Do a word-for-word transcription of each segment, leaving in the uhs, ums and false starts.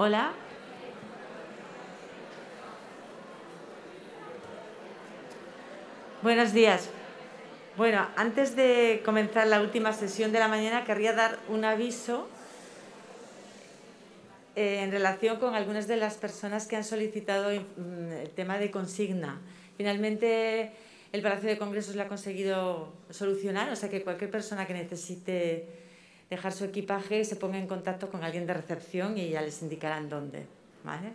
Hola. Buenos días. Bueno, antes de comenzar la última sesión de la mañana, querría dar un aviso eh, en relación con algunas de las personas que han solicitado mm, el tema de consigna. Finalmente, el Palacio de Congresos lo ha conseguido solucionar, o sea que cualquier persona que necesite dejar su equipaje se ponga en contacto con alguien de recepción y ya les indicarán dónde, ¿vale?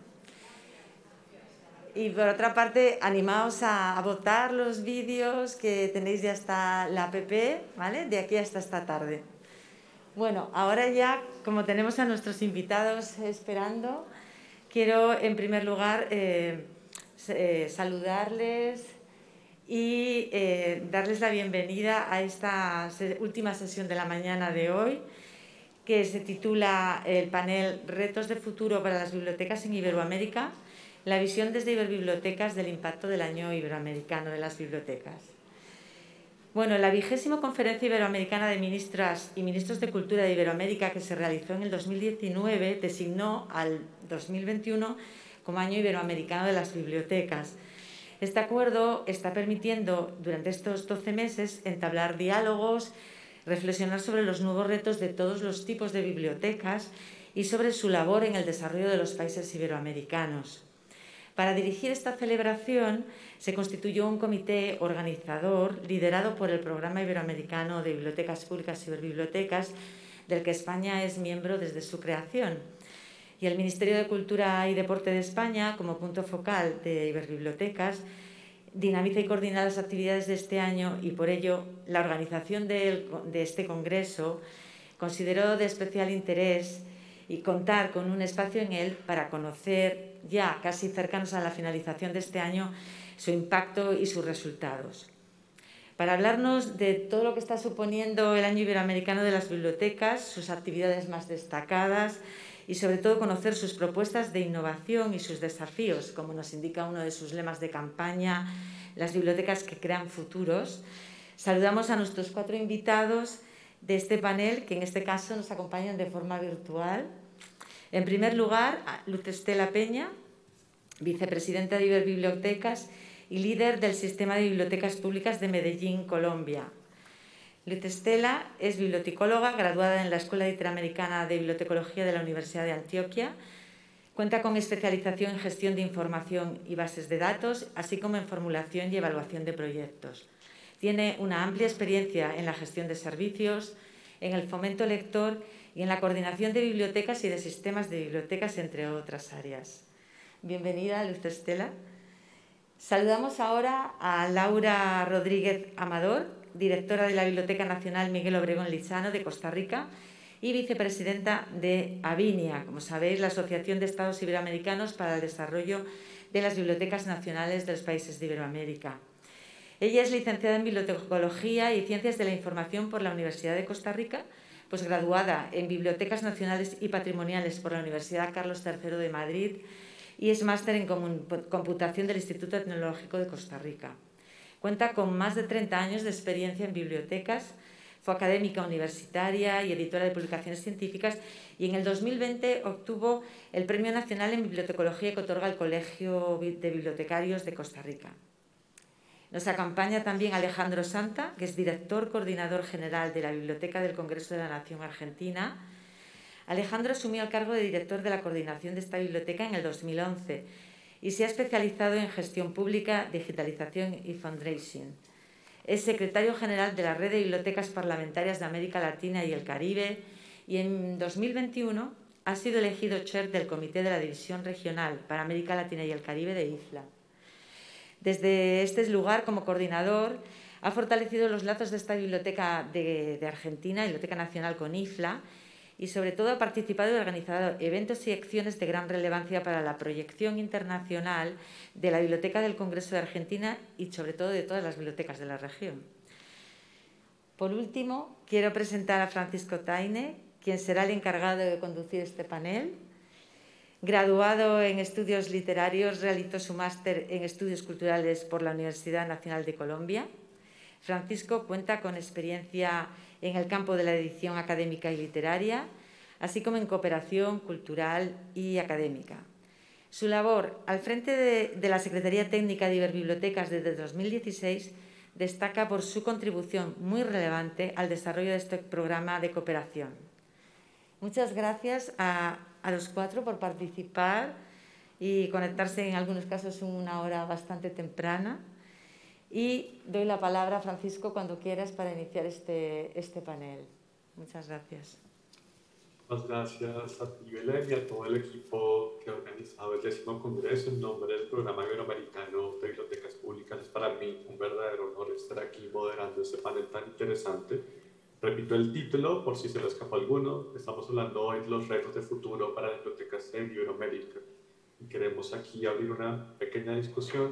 Y por otra parte, animaos a, a votar los vídeos que tenéis ya hasta la app, ¿vale? De aquí hasta esta tarde. Bueno, ahora ya, como tenemos a nuestros invitados esperando, quiero en primer lugar eh, eh, saludarles y eh, darles la bienvenida a esta última sesión de la mañana de hoy, que se titula el panel Retos de futuro para las bibliotecas en Iberoamérica, la visión desde Iberbibliotecas del impacto del año iberoamericano de las bibliotecas. Bueno, la vigésima Conferencia Iberoamericana de Ministras y Ministros de Cultura de Iberoamérica, que se realizó en el dos mil diecinueve, designó al dos mil veintiuno como Año Iberoamericano de las Bibliotecas. Este acuerdo está permitiendo, durante estos doce meses, entablar diálogos, reflexionar sobre los nuevos retos de todos los tipos de bibliotecas y sobre su labor en el desarrollo de los países iberoamericanos. Para dirigir esta celebración se constituyó un comité organizador liderado por el Programa Iberoamericano de Bibliotecas Públicas y Iberbibliotecas, del que España es miembro desde su creación. Y el Ministerio de Cultura y Deporte de España, como punto focal de Iberbibliotecas, dinamiza y coordina las actividades de este año y por ello la organización de, de este congreso consideró de especial interés y contar con un espacio en él para conocer, ya casi cercanos a la finalización de este año, su impacto y sus resultados. Para hablarnos de todo lo que está suponiendo el Año Iberoamericano de las Bibliotecas, sus actividades más destacadas y sobre todo conocer sus propuestas de innovación y sus desafíos, como nos indica uno de sus lemas de campaña, las bibliotecas que crean futuros, saludamos a nuestros cuatro invitados de este panel, que en este caso nos acompañan de forma virtual. En primer lugar, Luz Estela Peña, vicepresidenta de Iberbibliotecas y líder del Sistema de Bibliotecas Públicas de Medellín, Colombia. Luz Estela es bibliotecóloga, graduada en la Escuela Interamericana de Bibliotecología de la Universidad de Antioquia. Cuenta con especialización en gestión de información y bases de datos, así como en formulación y evaluación de proyectos. Tiene una amplia experiencia en la gestión de servicios, en el fomento lector y en la coordinación de bibliotecas y de sistemas de bibliotecas, entre otras áreas. Bienvenida, Luz Estela. Saludamos ahora a Laura Rodríguez Amador, directora de la Biblioteca Nacional Miguel Obregón Lizano de Costa Rica y vicepresidenta de ABINIA, como sabéis, la Asociación de Estados Iberoamericanos para el Desarrollo de las Bibliotecas Nacionales de los Países de Iberoamérica. Ella es licenciada en Bibliotecología y Ciencias de la Información por la Universidad de Costa Rica, posgraduada en Bibliotecas Nacionales y Patrimoniales por la Universidad Carlos tercero de Madrid y es máster en Computación del Instituto Tecnológico de Costa Rica. Cuenta con más de treinta años de experiencia en bibliotecas, fue académica universitaria y editora de publicaciones científicas y en el dos mil veinte obtuvo el Premio Nacional en Bibliotecología que otorga el Colegio de Bibliotecarios de Costa Rica. Nos acompaña también Alejandro Santa, que es director coordinador general de la Biblioteca del Congreso de la Nación Argentina. Alejandro asumió el cargo de director de la coordinación de esta biblioteca en el dos mil once y se ha especializado en gestión pública, digitalización y fundraising. Es secretario general de la Red de Bibliotecas Parlamentarias de América Latina y el Caribe y en dos mil veintiuno ha sido elegido chair del Comité de la División Regional para América Latina y el Caribe de I F L A. Desde este lugar, como coordinador, ha fortalecido los lazos de esta biblioteca de, de Argentina, Biblioteca Nacional con I F L A, y sobre todo ha participado y organizado eventos y acciones de gran relevancia para la proyección internacional de la Biblioteca del Congreso de Argentina y sobre todo de todas las bibliotecas de la región. Por último, quiero presentar a Francisco Taine, quien será el encargado de conducir este panel. Graduado en estudios literarios, realizó su máster en estudios culturales por la Universidad Nacional de Colombia. Francisco cuenta con experiencia en el campo de la edición académica y literaria. así como en cooperación cultural y académica. Su labor al frente de, de la Secretaría Técnica de Iberbibliotecas desde dos mil dieciséis destaca por su contribución muy relevante al desarrollo de este programa de cooperación. Muchas gracias a, a los cuatro por participar y conectarse en algunos casos en una hora bastante temprana. Y doy la palabra a Francisco cuando quieras para iniciar este, este panel. Muchas gracias. Muchas gracias a ti, Belén, y a todo el equipo que ha organizado el décimo congreso en nombre del Programa Iberoamericano de Bibliotecas Públicas. Es para mí un verdadero honor estar aquí moderando este panel tan interesante. Repito el título, por si se lo escapó alguno. Estamos hablando hoy de los retos de futuro para las bibliotecas en Iberoamérica. Y queremos aquí abrir una pequeña discusión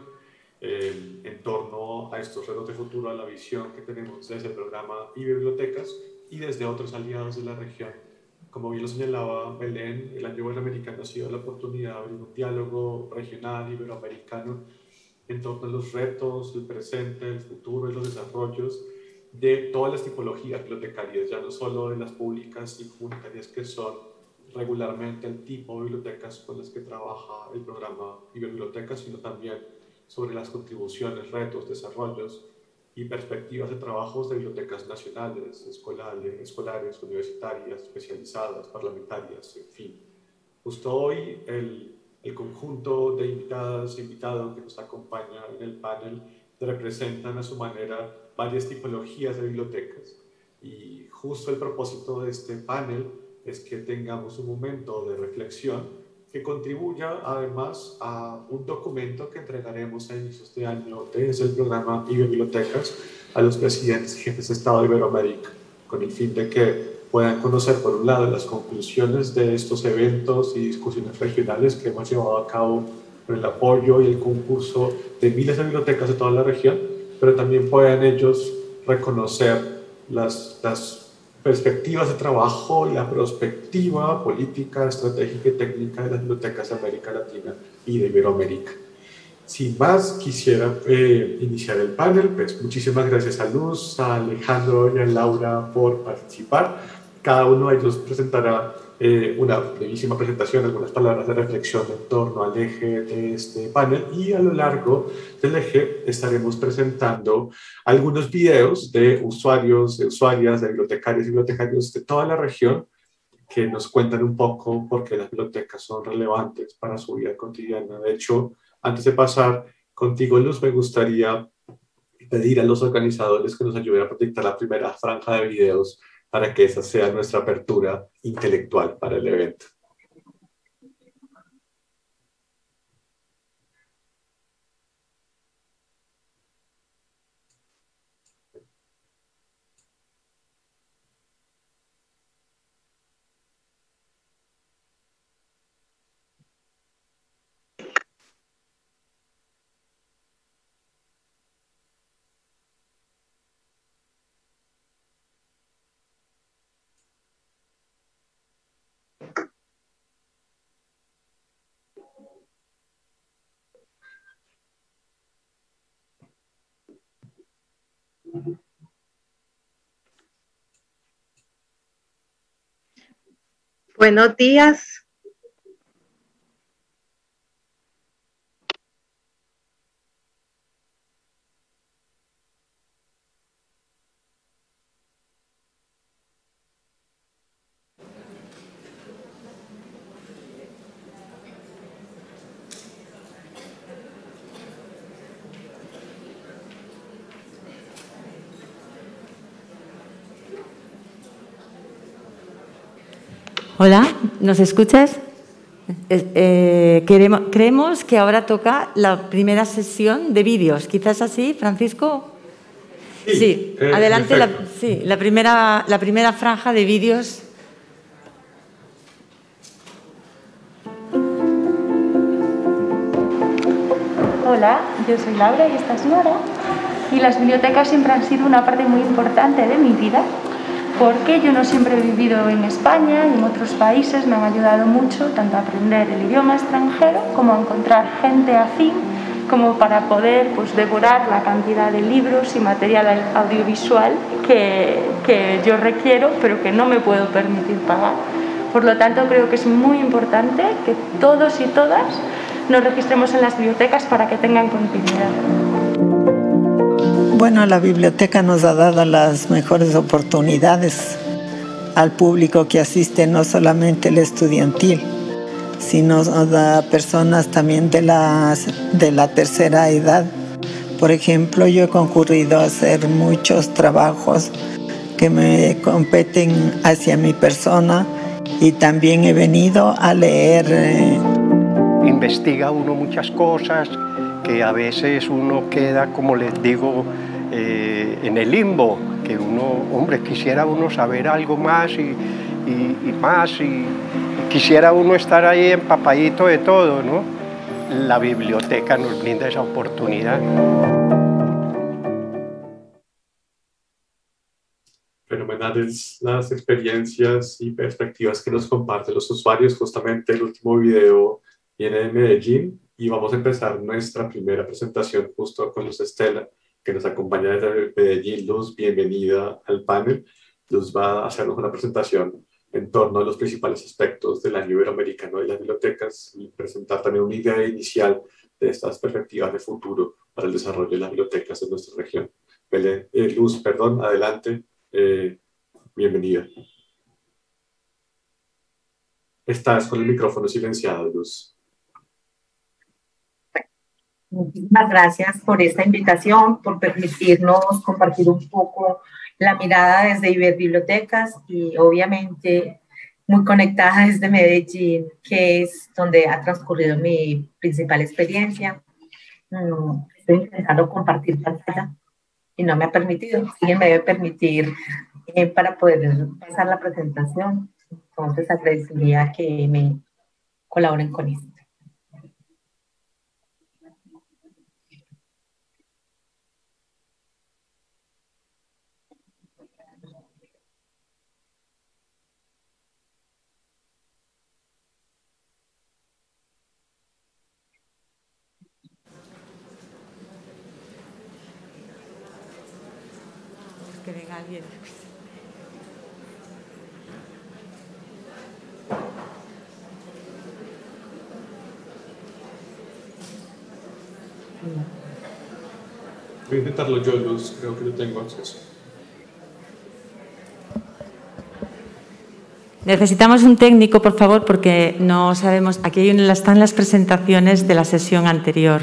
eh, en torno a estos retos de futuro, a la visión que tenemos desde el programa Iberbibliotecas y desde otros aliados de la región. Como bien lo señalaba Belén, el año iberoamericano ha sido la oportunidad de abrir un diálogo regional iberoamericano en torno a los retos, el presente, el futuro y los desarrollos de todas las tipologías bibliotecarias, ya no solo de las públicas y comunitarias que son regularmente el tipo de bibliotecas con las que trabaja el programa Iberbibliotecas, sino también sobre las contribuciones, retos, desarrollos y perspectivas de trabajos de bibliotecas nacionales, escolares, escolares, universitarias, especializadas, parlamentarias, en fin. Justo hoy el, el conjunto de invitadas e invitados que nos acompaña en el panel representan a su manera varias tipologías de bibliotecas y justo el propósito de este panel es que tengamos un momento de reflexión que contribuya además a un documento que entregaremos a inicios de año desde el programa Iberbibliotecas a los presidentes y jefes de Estado de Iberoamérica, con el fin de que puedan conocer por un lado las conclusiones de estos eventos y discusiones regionales que hemos llevado a cabo con el apoyo y el concurso de miles de bibliotecas de toda la región, pero también puedan ellos reconocer las, las perspectivas de trabajo y la perspectiva política, estratégica y técnica de las bibliotecas de América Latina y de Iberoamérica. Sin más, quisiera eh, iniciar el panel. Pues, muchísimas gracias a Luz, a Alejandro y a Laura por participar. Cada uno de ellos presentará eh, una brevísima presentación, algunas palabras de reflexión en torno al eje de este panel, y a lo largo del eje estaremos presentando algunos videos de usuarios, de usuarias, de bibliotecarios y bibliotecarios de toda la región que nos cuentan un poco por qué las bibliotecas son relevantes para su vida cotidiana. De hecho, antes de pasar contigo, Luz, me gustaría pedir a los organizadores que nos ayuden a proyectar la primera franja de videos para que esa sea nuestra apertura intelectual para el evento. Buenos días. Hola, ¿nos escuchas? Eh, queremos, creemos que ahora toca la primera sesión de vídeos. ¿Quizás así, Francisco? Sí, sí. Eh, adelante la, sí, la, primera, la primera franja de vídeos. Hola, yo soy Laura y esta es Nora. Y las bibliotecas siempre han sido una parte muy importante de mi vida, porque yo no siempre he vivido en España y en otros países me han ayudado mucho tanto a aprender el idioma extranjero como a encontrar gente afín, como para poder pues, devorar la cantidad de libros y material audiovisual que, que yo requiero pero que no me puedo permitir pagar. Por lo tanto, creo que es muy importante que todos y todas nos registremos en las bibliotecas para que tengan continuidad. Bueno, la biblioteca nos ha dado las mejores oportunidades al público que asiste, no solamente el estudiantil, sino a personas también de, las, de la tercera edad. Por ejemplo, yo he concurrido a hacer muchos trabajos que me competen hacia mi persona y también he venido a leer. Eh... Investiga uno muchas cosas que a veces uno queda, como les digo, eh, en el limbo, que uno, hombre, quisiera uno saber algo más y, y, y más y, y quisiera uno estar ahí empapadito de todo, ¿no? La biblioteca nos brinda esa oportunidad. Fenomenales las experiencias y perspectivas que nos comparten los usuarios. Justamente el último video viene de Medellín y vamos a empezar nuestra primera presentación justo con Luz Estela, que nos acompaña desde Medellín. Luz, bienvenida al panel. Luz va a hacernos una presentación en torno a los principales aspectos del Año Iberoamericano de las Bibliotecas y presentar también una idea inicial de estas perspectivas de futuro para el desarrollo de las bibliotecas de nuestra región. Belén, eh, Luz, perdón, adelante. Eh, bienvenida. Estás con el micrófono silenciado, Luz. Muchísimas gracias por esta invitación, por permitirnos compartir un poco la mirada desde Iberbibliotecas y obviamente muy conectada desde Medellín, que es donde ha transcurrido mi principal experiencia. Estoy intentando compartir pantalla y no me ha permitido. Alguien me debe permitir eh, para poder pasar la presentación. Entonces agradecería que me colaboren con esto. Que venga alguien. Voy a intentarlo yo, Luz, creo que no tengo acceso. Necesitamos un técnico, por favor, porque no sabemos. Aquí hay una, están las presentaciones de la sesión anterior.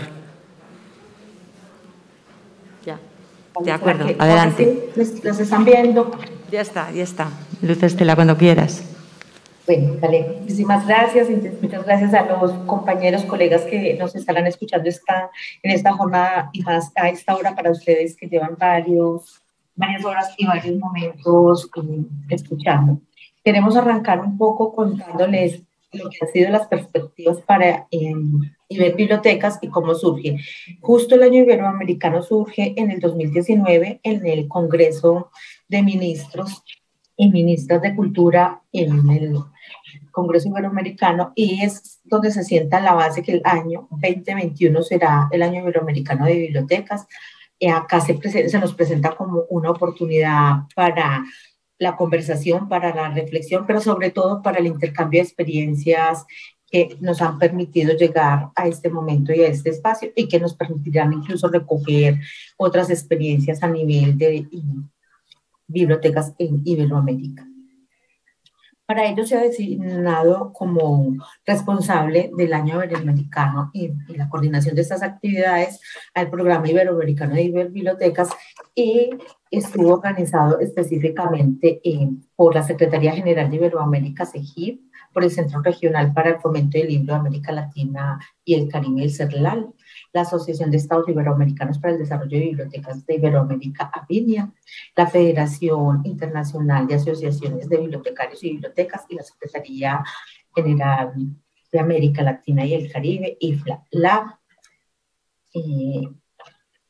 Ya. De acuerdo, adelante. Sí, ¿los están viendo? Ya está, ya está. Luz Estela, cuando quieras. Bueno, vale. Muchísimas gracias. Muchas gracias a los compañeros, colegas que nos estarán escuchando esta, en esta jornada y más a esta hora para ustedes que llevan varios, varias horas y varios momentos um, escuchando. Queremos arrancar un poco contándoles lo que han sido las perspectivas para eh, Iberbibliotecas y cómo surge. Justo el Año Iberoamericano surge en el dos mil diecinueve en el Congreso de Ministros y Ministras de Cultura en el Congreso Iberoamericano y es donde se sienta la base que el año veinte veintiuno será el Año Iberoamericano de Bibliotecas. Y acá se, se nos presenta como una oportunidad para la conversación, para la reflexión, pero sobre todo para el intercambio de experiencias que nos han permitido llegar a este momento y a este espacio y que nos permitirán incluso recoger otras experiencias a nivel de bibliotecas en Iberoamérica. Para ello se ha designado como responsable del Año Iberoamericano y, y la coordinación de estas actividades al Programa Iberoamericano de Iberbibliotecas y estuvo organizado específicamente eh, por la Secretaría General de Iberoamérica, SEGIB, por el Centro Regional para el Fomento del Libro de América Latina y el Caribe, el CERLAL, la Asociación de Estados Iberoamericanos para el Desarrollo de Bibliotecas de Iberoamérica, ABINIA, la Federación Internacional de Asociaciones de Bibliotecarios y Bibliotecas y la Secretaría General de América Latina y el Caribe, IFLA, la eh,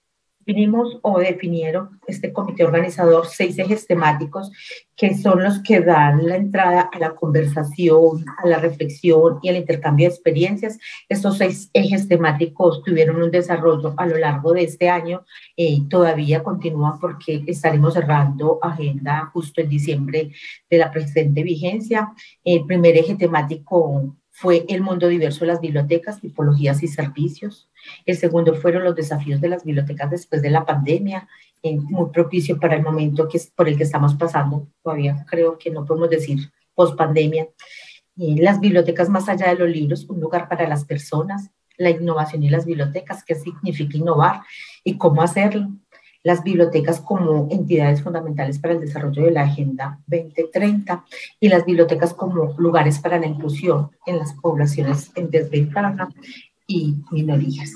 definimos o definieron este comité organizador seis ejes temáticos que son los que dan la entrada a la conversación, a la reflexión y al intercambio de experiencias. Estos seis ejes temáticos tuvieron un desarrollo a lo largo de este año y eh, todavía continúan porque estaremos cerrando agenda justo en diciembre de la presente vigencia. El primer eje temático fue el mundo diverso de las bibliotecas, tipologías y servicios. El segundo fueron los desafíos de las bibliotecas después de la pandemia, eh, muy propicio para el momento que, por el que estamos pasando. Todavía creo que no podemos decir post-pandemia. Eh, las bibliotecas más allá de los libros, un lugar para las personas, la innovación y las bibliotecas, qué significa innovar y cómo hacerlo. Las bibliotecas como entidades fundamentales para el desarrollo de la Agenda veinte treinta y las bibliotecas como lugares para la inclusión en las poblaciones en desventaja y minorías.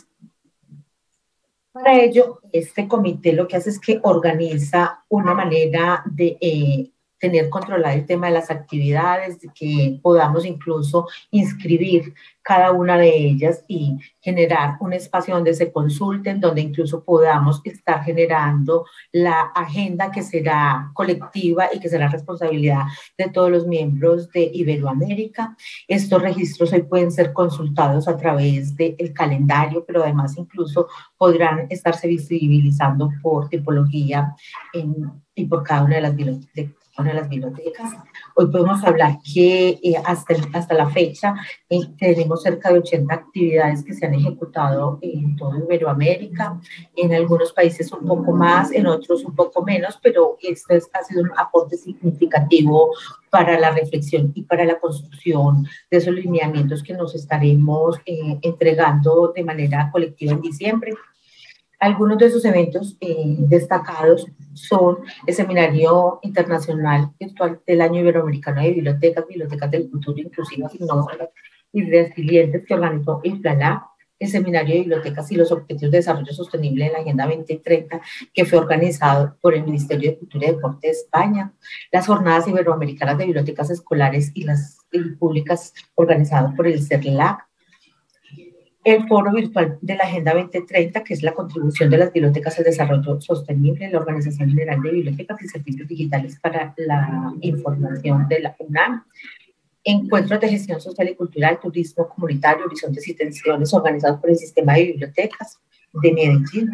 Para ello, este comité lo que hace es que organiza una manera de eh, tener controlado el tema de las actividades, de que podamos incluso inscribir cada una de ellas y generar un espacio donde se consulten, donde incluso podamos estar generando la agenda que será colectiva y que será responsabilidad de todos los miembros de Iberoamérica. Estos registros hoy pueden ser consultados a través del calendario, pero además incluso podrán estarse visibilizando por tipología en, y por cada una de las bibliotecas. Una de las bibliotecas. Hoy podemos hablar que eh, hasta, hasta la fecha eh, tenemos cerca de ochenta actividades que se han ejecutado en toda Iberoamérica, en algunos países un poco más, en otros un poco menos, pero esto es, ha sido un aporte significativo para la reflexión y para la construcción de esos lineamientos que nos estaremos eh, entregando de manera colectiva en diciembre. Algunos de esos eventos eh, destacados son el Seminario Internacional Virtual del Año Iberoamericano de Bibliotecas, Bibliotecas del Futuro, Inclusivas, Innovadoras y Resilientes, que organizó el PLALA, el Seminario de Bibliotecas y los Objetivos de Desarrollo Sostenible en la Agenda veinte treinta, que fue organizado por el Ministerio de Cultura y Deporte de España, las Jornadas Iberoamericanas de Bibliotecas Escolares y las y públicas organizadas por el CERLAC, el Foro Virtual de la Agenda veinte treinta, que es la contribución de las bibliotecas al desarrollo sostenible, la Organización General de Bibliotecas y Servicios Digitales para la Información de la UNAM, encuentros de gestión social y cultural, turismo comunitario, horizontes y tensiones, organizados por el Sistema de Bibliotecas de Medellín.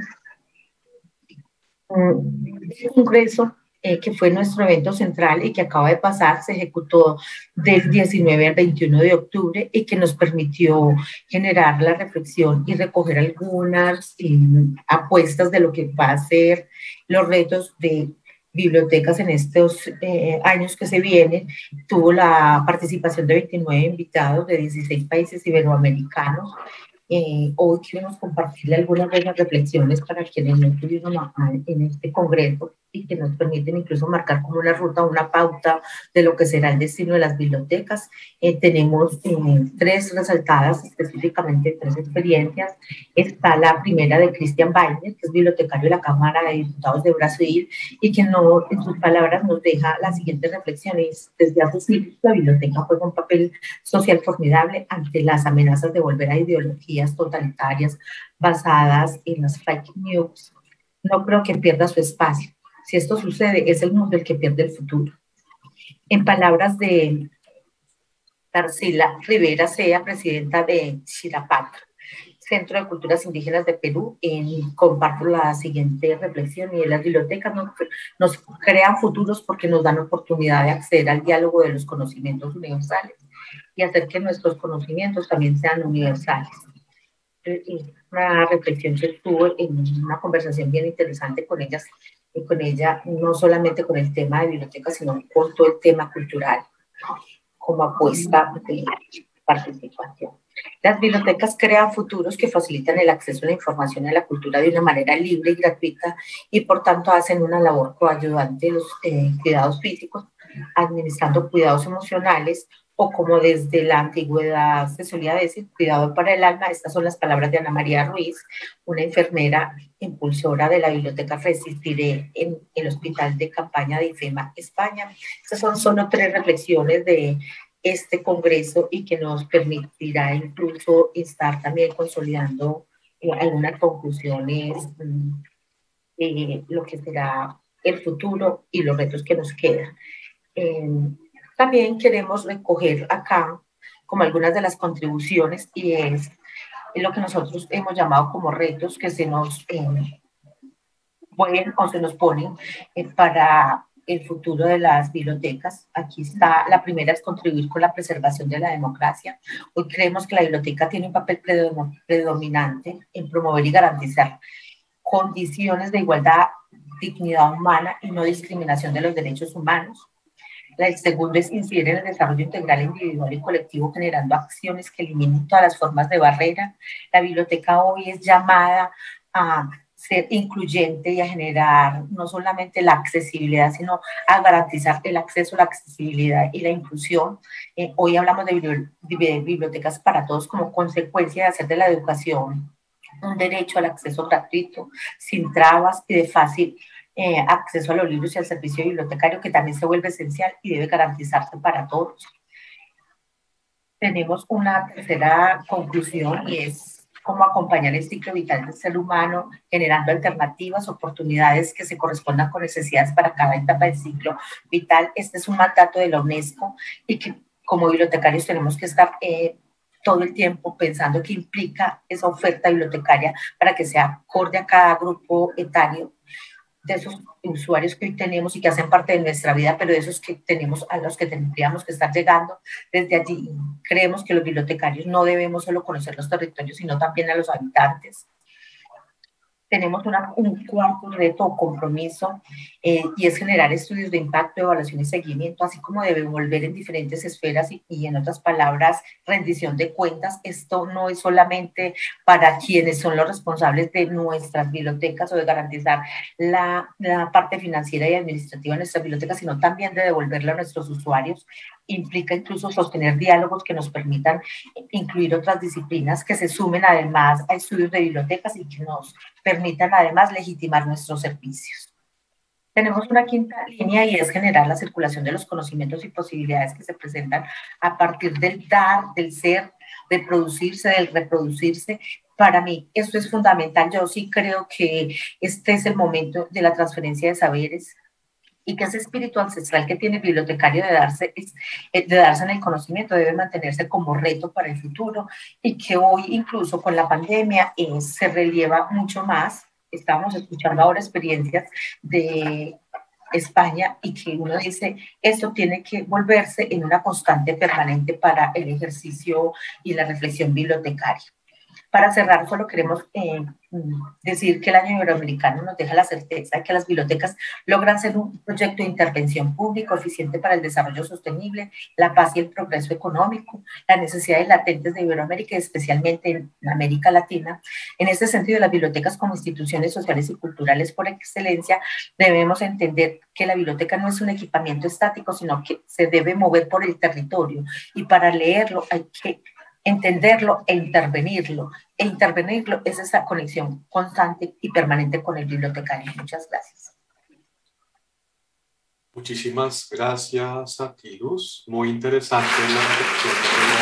Un congreso Eh, que fue nuestro evento central y que acaba de pasar, se ejecutó del diecinueve al veintiuno de octubre y que nos permitió generar la reflexión y recoger algunas eh, apuestas de lo que va a ser los retos de bibliotecas en estos eh, años que se vienen. Tuvo la participación de veintinueve invitados de dieciséis países iberoamericanos. Eh, hoy queremos compartirle algunas de las reflexiones para quienes no estuvieron en este congreso y que nos permiten incluso marcar como una ruta, una pauta de lo que será el destino de las bibliotecas. Eh, tenemos eh, tres resaltadas, específicamente tres experiencias. Está la primera de Christian Weiner, que es bibliotecario de la Cámara de Diputados de Brasil y que no, en sus palabras nos deja las siguientes reflexiones. Desde hace siglos la biblioteca juega un papel social formidable ante las amenazas de volver a ideologías totalitarias basadas en las fake news. No creo que pierda su espacio. Si esto sucede, es el mundo el que pierde el futuro. En palabras de Tarsila Rivera Sea, presidenta de Chirapac, Centro de Culturas Indígenas de Perú, en, comparto la siguiente reflexión: y las bibliotecas nos, nos crean futuros porque nos dan oportunidad de acceder al diálogo de los conocimientos universales y hacer que nuestros conocimientos también sean universales. Una reflexión que tuve en una conversación bien interesante con ellas, y con ella, no solamente con el tema de bibliotecas, sino con todo el tema cultural como apuesta de participación. Las bibliotecas crean futuros que facilitan el acceso a la información y a la cultura de una manera libre y gratuita y por tanto hacen una labor coayudante de los eh, cuidados físicos, administrando cuidados emocionales o, como desde la antigüedad se solía decir, cuidado para el alma. Estas son las palabras de Ana María Ruiz, una enfermera impulsora de la biblioteca Resistiré en el Hospital de Campaña de IFEMA, España. Estas son solo tres reflexiones de este congreso y que nos permitirá incluso estar también consolidando eh, algunas conclusiones mmm, eh, lo que será el futuro y los retos que nos quedan. Eh, también queremos recoger acá como algunas de las contribuciones y es lo que nosotros hemos llamado como retos que se nos eh, pueden o se nos ponen eh, para el futuro de las bibliotecas. Aquí está, la primera es contribuir con la preservación de la democracia. Hoy creemos que la biblioteca tiene un papel predominante en promover y garantizar condiciones de igualdad, dignidad humana y no discriminación de los derechos humanos. El segundo es incidir en el desarrollo integral individual y colectivo, generando acciones que eliminen todas las formas de barrera. La biblioteca hoy es llamada a ser incluyente y a generar no solamente la accesibilidad, sino a garantizar el acceso, la accesibilidad y la inclusión. Eh, hoy hablamos de, de bibliotecas para todos como consecuencia de hacer de la educación un derecho al acceso gratuito, sin trabas y de fácil eh, acceso a los libros y al servicio bibliotecario, que también se vuelve esencial y debe garantizarse para todos. Tenemos una tercera conclusión y es cómo acompañar el ciclo vital del ser humano, generando alternativas, oportunidades que se correspondan con necesidades para cada etapa del ciclo vital. Este es un mandato de la UNESCO y que como bibliotecarios tenemos que estar eh, todo el tiempo pensando qué implica esa oferta bibliotecaria para que sea acorde a cada grupo etario de esos usuarios que hoy tenemos y que hacen parte de nuestra vida, pero de esos que tenemos, a los que tendríamos que estar llegando. Desde allí creemos que los bibliotecarios no debemos solo conocer los territorios, sino también a los habitantes. Tenemos una, un cuarto reto o compromiso eh, y es generar estudios de impacto, evaluación y seguimiento, así como de devolver en diferentes esferas y, y en otras palabras, rendición de cuentas. Esto no es solamente para quienes son los responsables de nuestras bibliotecas o de garantizar la, la parte financiera y administrativa de nuestras bibliotecas, sino también de devolverla a nuestros usuarios. Implica incluso sostener diálogos que nos permitan incluir otras disciplinas que se sumen además a estudios de bibliotecas y que nos permitan además legitimar nuestros servicios. Tenemos una quinta línea y es generar la circulación de los conocimientos y posibilidades que se presentan a partir del dar, del ser, del producirse, del reproducirse. Para mí esto es fundamental. Yo sí creo que este es el momento de la transferencia de saberes y que ese espíritu ancestral que tiene el bibliotecario de darse, de darse en el conocimiento debe mantenerse como reto para el futuro y que hoy incluso con la pandemia eh, se relieva mucho más. Estamos escuchando ahora experiencias de España y que uno dice, esto tiene que volverse en una constante permanente para el ejercicio y la reflexión bibliotecaria. Para cerrar, solo queremos eh, decir que el Año Iberoamericano nos deja la certeza de que las bibliotecas logran ser un proyecto de intervención pública eficiente para el desarrollo sostenible, la paz y el progreso económico, las necesidades latentes de Iberoamérica y especialmente en América Latina. En este sentido, las bibliotecas como instituciones sociales y culturales por excelencia debemos entender que la biblioteca no es un equipamiento estático, sino que se debe mover por el territorio y para leerlo hay que entenderlo e intervenirlo. E intervenirlo es esa conexión constante y permanente con el bibliotecario. Muchas gracias. Muchísimas gracias a ti, Luz. Muy interesante la reflexión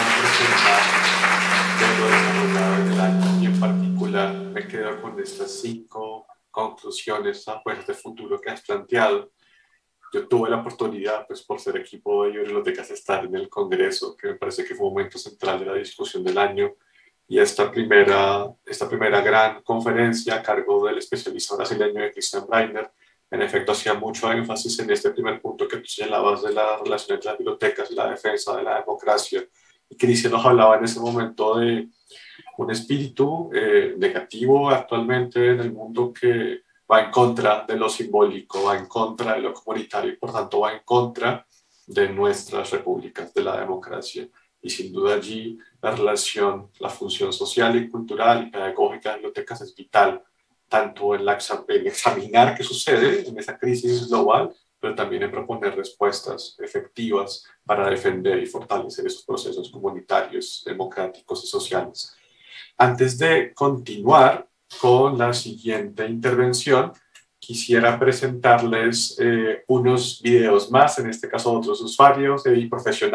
que voy a presentar de lo desarrollado en el año y en particular me quedo con estas cinco conclusiones a pues, de futuro que has planteado. Yo tuve la oportunidad, pues por ser equipo de bibliotecas, estar en el Congreso, que me parece que fue un momento central de la discusión del año, y esta primera, esta primera gran conferencia a cargo del especialista brasileño de Christian Breiner, en efecto hacía mucho énfasis en este primer punto que tú señalabas de la relación entre las bibliotecas y la defensa de la democracia, y Christian nos hablaba en ese momento de un espíritu eh, negativo actualmente en el mundo que va en contra de lo simbólico, va en contra de lo comunitario y por tanto va en contra de nuestras repúblicas, de la democracia. Y sin duda allí la relación, la función social y cultural y pedagógica de bibliotecas es vital, tanto en, la, en examinar qué sucede en esa crisis global, pero también en proponer respuestas efectivas para defender y fortalecer esos procesos comunitarios, democráticos y sociales. Antes de continuar con la siguiente intervención, quisiera presentarles eh, unos videos más, en este caso otros usuarios y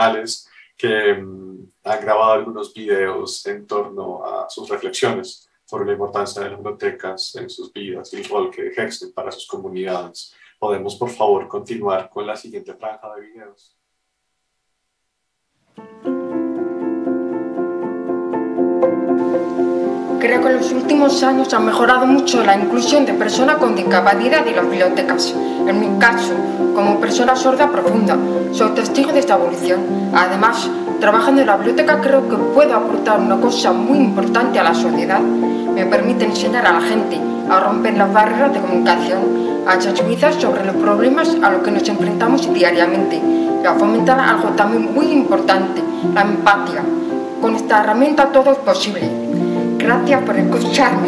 profesionales que um, han grabado algunos videos en torno a sus reflexiones sobre la importancia de las bibliotecas en sus vidas y el rol que ejercen para sus comunidades. Podemos, por favor, continuar con la siguiente franja de videos. Creo que en los últimos años ha mejorado mucho la inclusión de personas con discapacidad en las bibliotecas. En mi caso, como persona sorda profunda, soy testigo de esta evolución. Además, trabajando en la biblioteca creo que puedo aportar una cosa muy importante a la sociedad. Me permite enseñar a la gente a romper las barreras de comunicación, a sensibilizar sobre los problemas a los que nos enfrentamos diariamente y a fomentar algo también muy importante, la empatía. Con esta herramienta todo es posible. Gracias por escucharme.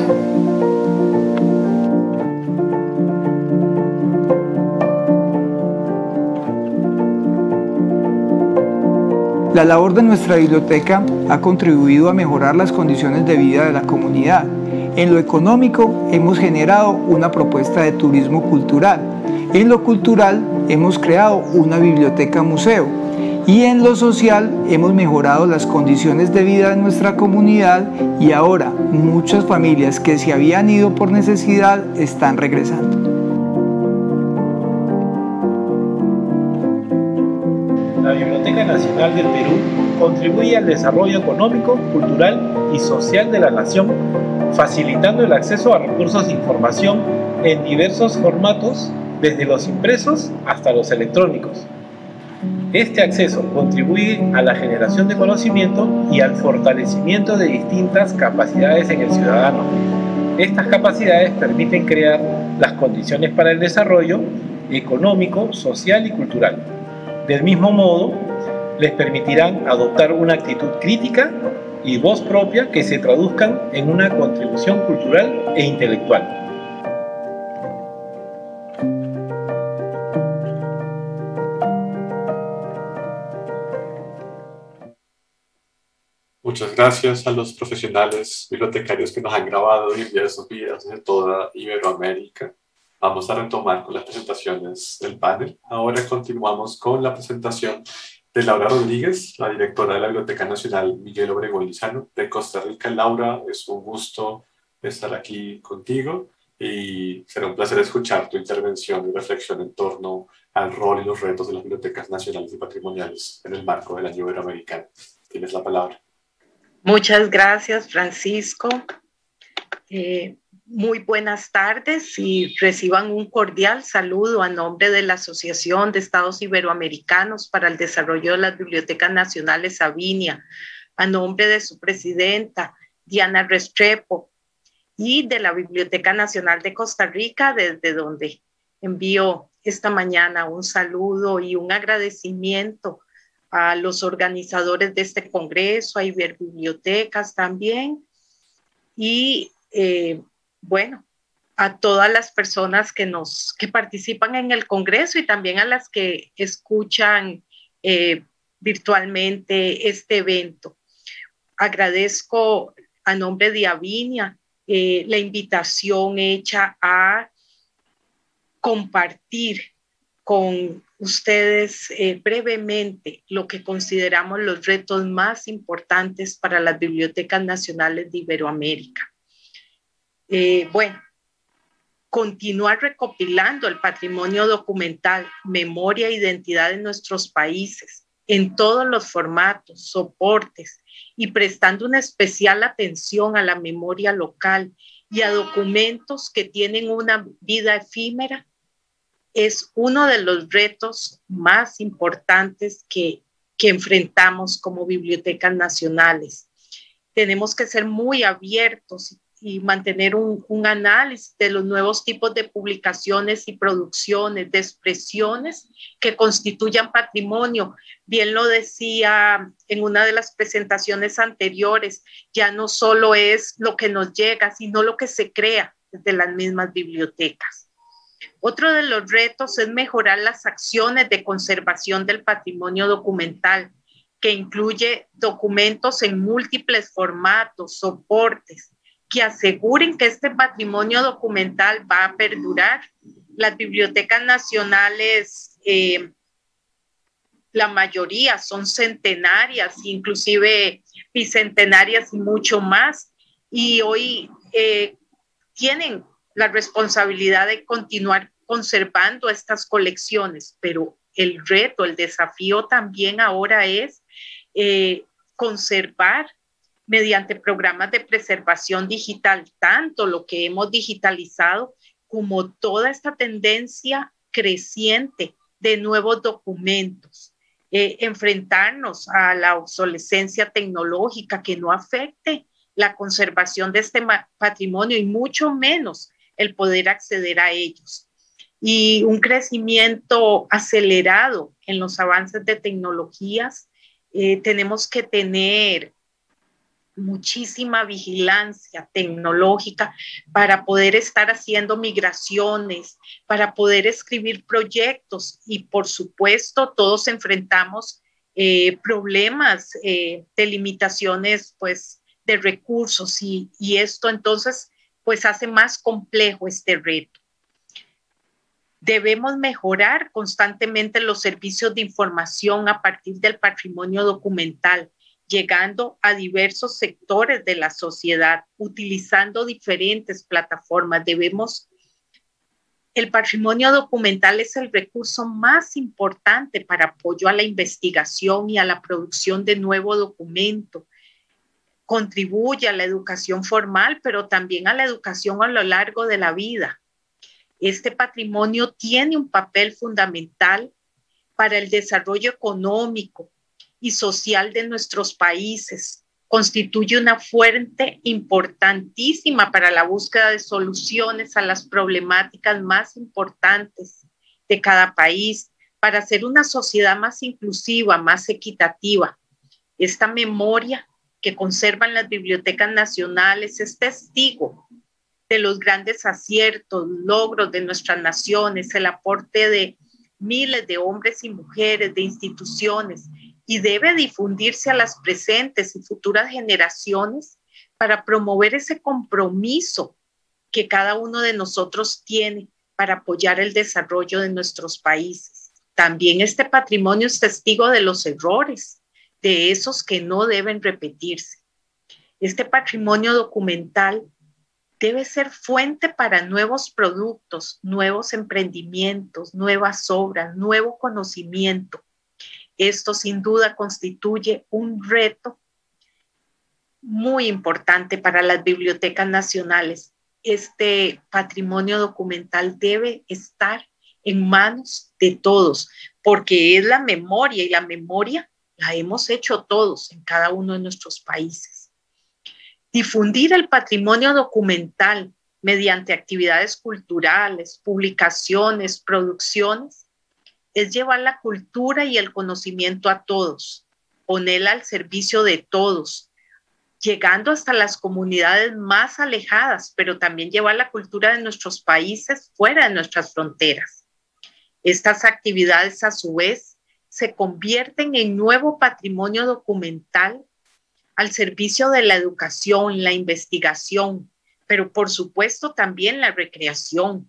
La labor de nuestra biblioteca ha contribuido a mejorar las condiciones de vida de la comunidad. En lo económico hemos generado una propuesta de turismo cultural. En lo cultural hemos creado una biblioteca museo. Y en lo social hemos mejorado las condiciones de vida de nuestra comunidad y ahora muchas familias que se habían ido por necesidad están regresando. La Biblioteca Nacional del Perú contribuye al desarrollo económico, cultural y social de la nación, facilitando el acceso a recursos de información en diversos formatos, desde los impresos hasta los electrónicos. Este acceso contribuye a la generación de conocimiento y al fortalecimiento de distintas capacidades en el ciudadano. Estas capacidades permiten crear las condiciones para el desarrollo económico, social y cultural. Del mismo modo, les permitirán adoptar una actitud crítica y voz propia que se traduzcan en una contribución cultural e intelectual. Muchas gracias a los profesionales bibliotecarios que nos han grabado y enviado sus videos de toda Iberoamérica. Vamos a retomar con las presentaciones del panel. Ahora continuamos con la presentación de Laura Rodríguez, la directora de la Biblioteca Nacional Miguel Obregón Lizano de Costa Rica. Laura, es un gusto estar aquí contigo y será un placer escuchar tu intervención y reflexión en torno al rol y los retos de las bibliotecas nacionales y patrimoniales en el marco del año iberoamericano. Tienes la palabra. Muchas gracias, Francisco. Eh, muy buenas tardes y reciban un cordial saludo a nombre de la Asociación de Estados Iberoamericanos para el Desarrollo de las Bibliotecas Nacionales Avinia, a nombre de su presidenta, Diana Restrepo, y de la Biblioteca Nacional de Costa Rica, desde donde envío esta mañana un saludo y un agradecimiento a los organizadores de este congreso, a Iberbibliotecas también, y eh, bueno, a todas las personas que, nos, que participan en el congreso y también a las que escuchan eh, virtualmente este evento. Agradezco a nombre de Avinia eh, la invitación hecha a compartir con ustedes eh, brevemente lo que consideramos los retos más importantes para las bibliotecas nacionales de Iberoamérica. Eh, bueno, continuar recopilando el patrimonio documental, memoria e identidad de nuestros países en todos los formatos, soportes y prestando una especial atención a la memoria local y a documentos que tienen una vida efímera es uno de los retos más importantes que, que enfrentamos como bibliotecas nacionales. Tenemos que ser muy abiertos y mantener un, un análisis de los nuevos tipos de publicaciones y producciones, de expresiones que constituyan patrimonio. Bien lo decía en una de las presentaciones anteriores, ya no solo es lo que nos llega, sino lo que se crea desde las mismas bibliotecas. Otro de los retos es mejorar las acciones de conservación del patrimonio documental, que incluye documentos en múltiples formatos, soportes, que aseguren que este patrimonio documental va a perdurar. Las bibliotecas nacionales, eh, la mayoría son centenarias, inclusive bicentenarias y mucho más, y hoy eh, tienen la responsabilidad de continuar conservando estas colecciones, pero el reto, el desafío también ahora es eh, conservar mediante programas de preservación digital, tanto lo que hemos digitalizado como toda esta tendencia creciente de nuevos documentos, eh, enfrentarnos a la obsolescencia tecnológica que no afecte la conservación de este patrimonio y mucho menos el poder acceder a ellos. Y un crecimiento acelerado en los avances de tecnologías, eh, tenemos que tener muchísima vigilancia tecnológica para poder estar haciendo migraciones, para poder escribir proyectos y por supuesto todos enfrentamos eh, problemas eh, de limitaciones pues de recursos y, y esto entonces pues hace más complejo este reto. Debemos mejorar constantemente los servicios de información a partir del patrimonio documental, llegando a diversos sectores de la sociedad, utilizando diferentes plataformas. Debemos, el patrimonio documental es el recurso más importante para apoyo a la investigación y a la producción de nuevo documento. Contribuye a la educación formal, pero también a la educación a lo largo de la vida. Este patrimonio tiene un papel fundamental para el desarrollo económico y social de nuestros países. Constituye una fuente importantísima para la búsqueda de soluciones a las problemáticas más importantes de cada país, para hacer una sociedad más inclusiva, más equitativa. Esta memoria que conservan las bibliotecas nacionales es testigo de los grandes aciertos, logros de nuestras naciones, el aporte de miles de hombres y mujeres, de instituciones, y debe difundirse a las presentes y futuras generaciones para promover ese compromiso que cada uno de nosotros tiene para apoyar el desarrollo de nuestros países. También este patrimonio es testigo de los errores, de esos que no deben repetirse. Este patrimonio documental debe ser fuente para nuevos productos, nuevos emprendimientos, nuevas obras, nuevo conocimiento. Esto sin duda constituye un reto muy importante para las bibliotecas nacionales. Este patrimonio documental debe estar en manos de todos, porque es la memoria y la memoria la hemos hecho todos en cada uno de nuestros países. Difundir el patrimonio documental mediante actividades culturales, publicaciones, producciones, es llevar la cultura y el conocimiento a todos, ponerla al servicio de todos, llegando hasta las comunidades más alejadas, pero también llevar la cultura de nuestros países fuera de nuestras fronteras. Estas actividades, a su vez, se convierten en nuevo patrimonio documental al servicio de la educación, la investigación, pero por supuesto también la recreación.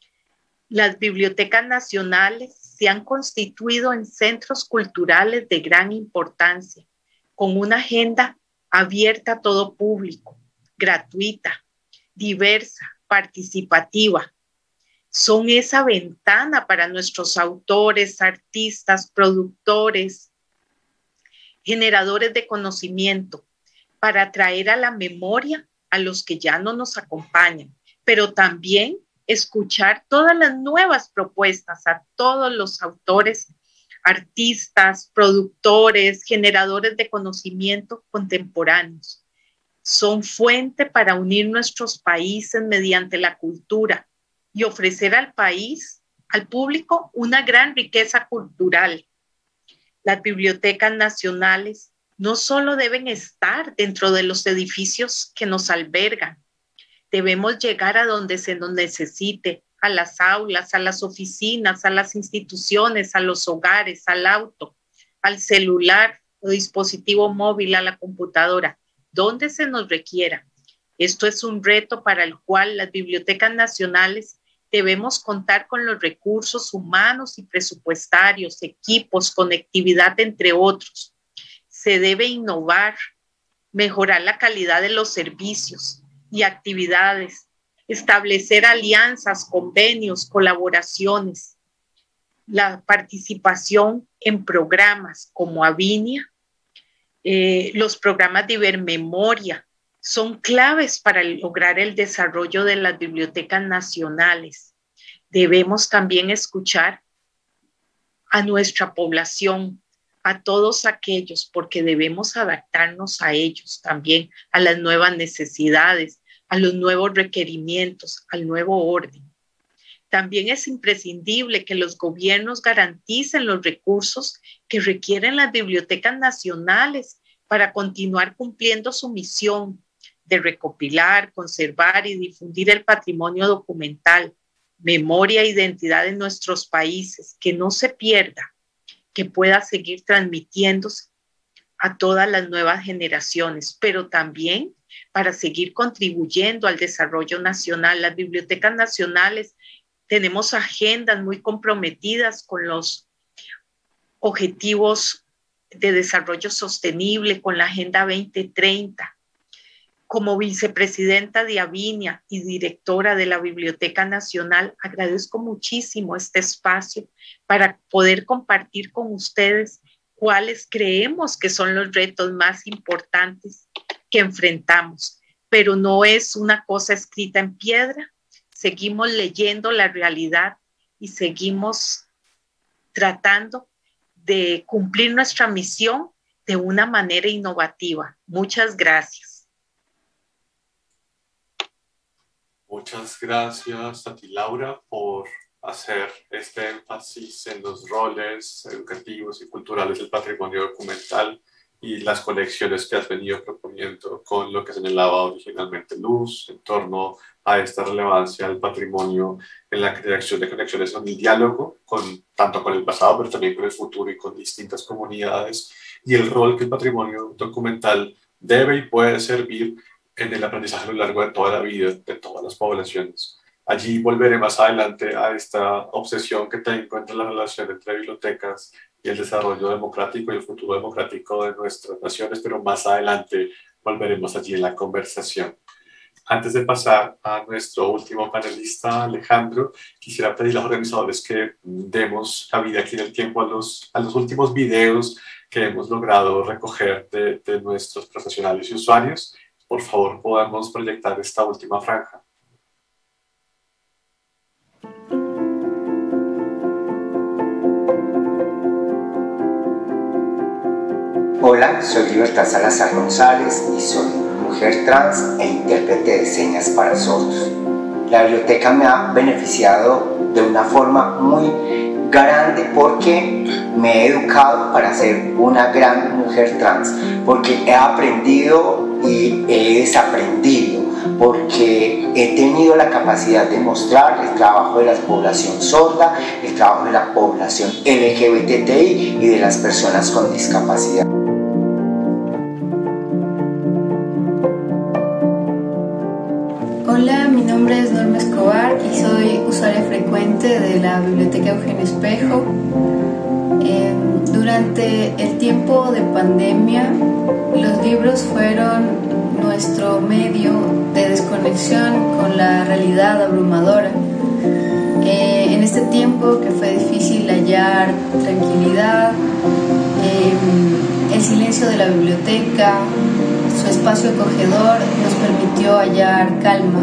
Las bibliotecas nacionales se han constituido en centros culturales de gran importancia, con una agenda abierta a todo público, gratuita, diversa, participativa. Son esa ventana para nuestros autores, artistas, productores, generadores de conocimiento, para atraer a la memoria a los que ya no nos acompañan, pero también escuchar todas las nuevas propuestas a todos los autores, artistas, productores, generadores de conocimiento contemporáneos. Son fuente para unir nuestros países mediante la cultura y ofrecer al país, al público, una gran riqueza cultural. Las bibliotecas nacionales no solo deben estar dentro de los edificios que nos albergan, debemos llegar a donde se nos necesite, a las aulas, a las oficinas, a las instituciones, a los hogares, al auto, al celular o dispositivo móvil, a la computadora, donde se nos requiera. Esto es un reto para el cual las bibliotecas nacionales debemos contar con los recursos humanos y presupuestarios, equipos, conectividad, entre otros. Se debe innovar, mejorar la calidad de los servicios, y actividades, establecer alianzas, convenios, colaboraciones, la participación en programas como Avinia, eh, los programas de Ibermemoria, son claves para lograr el desarrollo de las bibliotecas nacionales. Debemos también escuchar a nuestra población, a todos aquellos, porque debemos adaptarnos a ellos también, a las nuevas necesidades, a los nuevos requerimientos, al nuevo orden. También es imprescindible que los gobiernos garanticen los recursos que requieren las bibliotecas nacionales para continuar cumpliendo su misión de recopilar, conservar y difundir el patrimonio documental, memoria e identidad de nuestros países, que no se pierda, que pueda seguir transmitiéndose a todas las nuevas generaciones, pero también para seguir contribuyendo al desarrollo nacional. Las bibliotecas nacionales tenemos agendas muy comprometidas con los objetivos de desarrollo sostenible, con la Agenda veinte treinta. Como vicepresidenta de Avinia y directora de la Biblioteca Nacional, agradezco muchísimo este espacio para poder compartir con ustedes cuáles creemos que son los retos más importantes que enfrentamos. Pero no es una cosa escrita en piedra, seguimos leyendo la realidad y seguimos tratando de cumplir nuestra misión de una manera innovativa. Muchas gracias. Muchas gracias a ti, Laura, por hacer este énfasis en los roles educativos y culturales del patrimonio documental y las conexiones que has venido proponiendo con lo que señalaba originalmente Luz en torno a esta relevancia del patrimonio en la creación de conexiones en el diálogo, con, tanto con el pasado, pero también con el futuro y con distintas comunidades, y el rol que el patrimonio documental debe y puede servir en el aprendizaje a lo largo de toda la vida de todas las poblaciones. Allí volveré más adelante a esta obsesión que te encuentra la relación entre bibliotecas y el desarrollo democrático y el futuro democrático de nuestras naciones, pero más adelante volveremos allí en la conversación. Antes de pasar a nuestro último panelista, Alejandro, quisiera pedir a los organizadores que demos cabida aquí en el tiempo a los, a los últimos videos que hemos logrado recoger de, de nuestros profesionales y usuarios. Por favor, podamos proyectar esta última franja. Hola, soy Libertad Salazar González y soy mujer trans e intérprete de señas para sordos. La biblioteca me ha beneficiado de una forma muy grande porque me he educado para ser una gran mujer trans, porque he aprendido y he desaprendido, porque he tenido la capacidad de mostrar el trabajo de la población sorda, el trabajo de la población L G B T T I y de las personas con discapacidad. Hola, mi nombre es Norma Escobar y soy usuaria frecuente de la Biblioteca Eugenio Espejo. Eh, durante el tiempo de pandemia, los libros fueron nuestro medio de desconexión con la realidad abrumadora. Eh, en este tiempo que fue difícil hallar tranquilidad, eh, el silencio de la biblioteca, su espacio acogedor nos permitió hallar calma.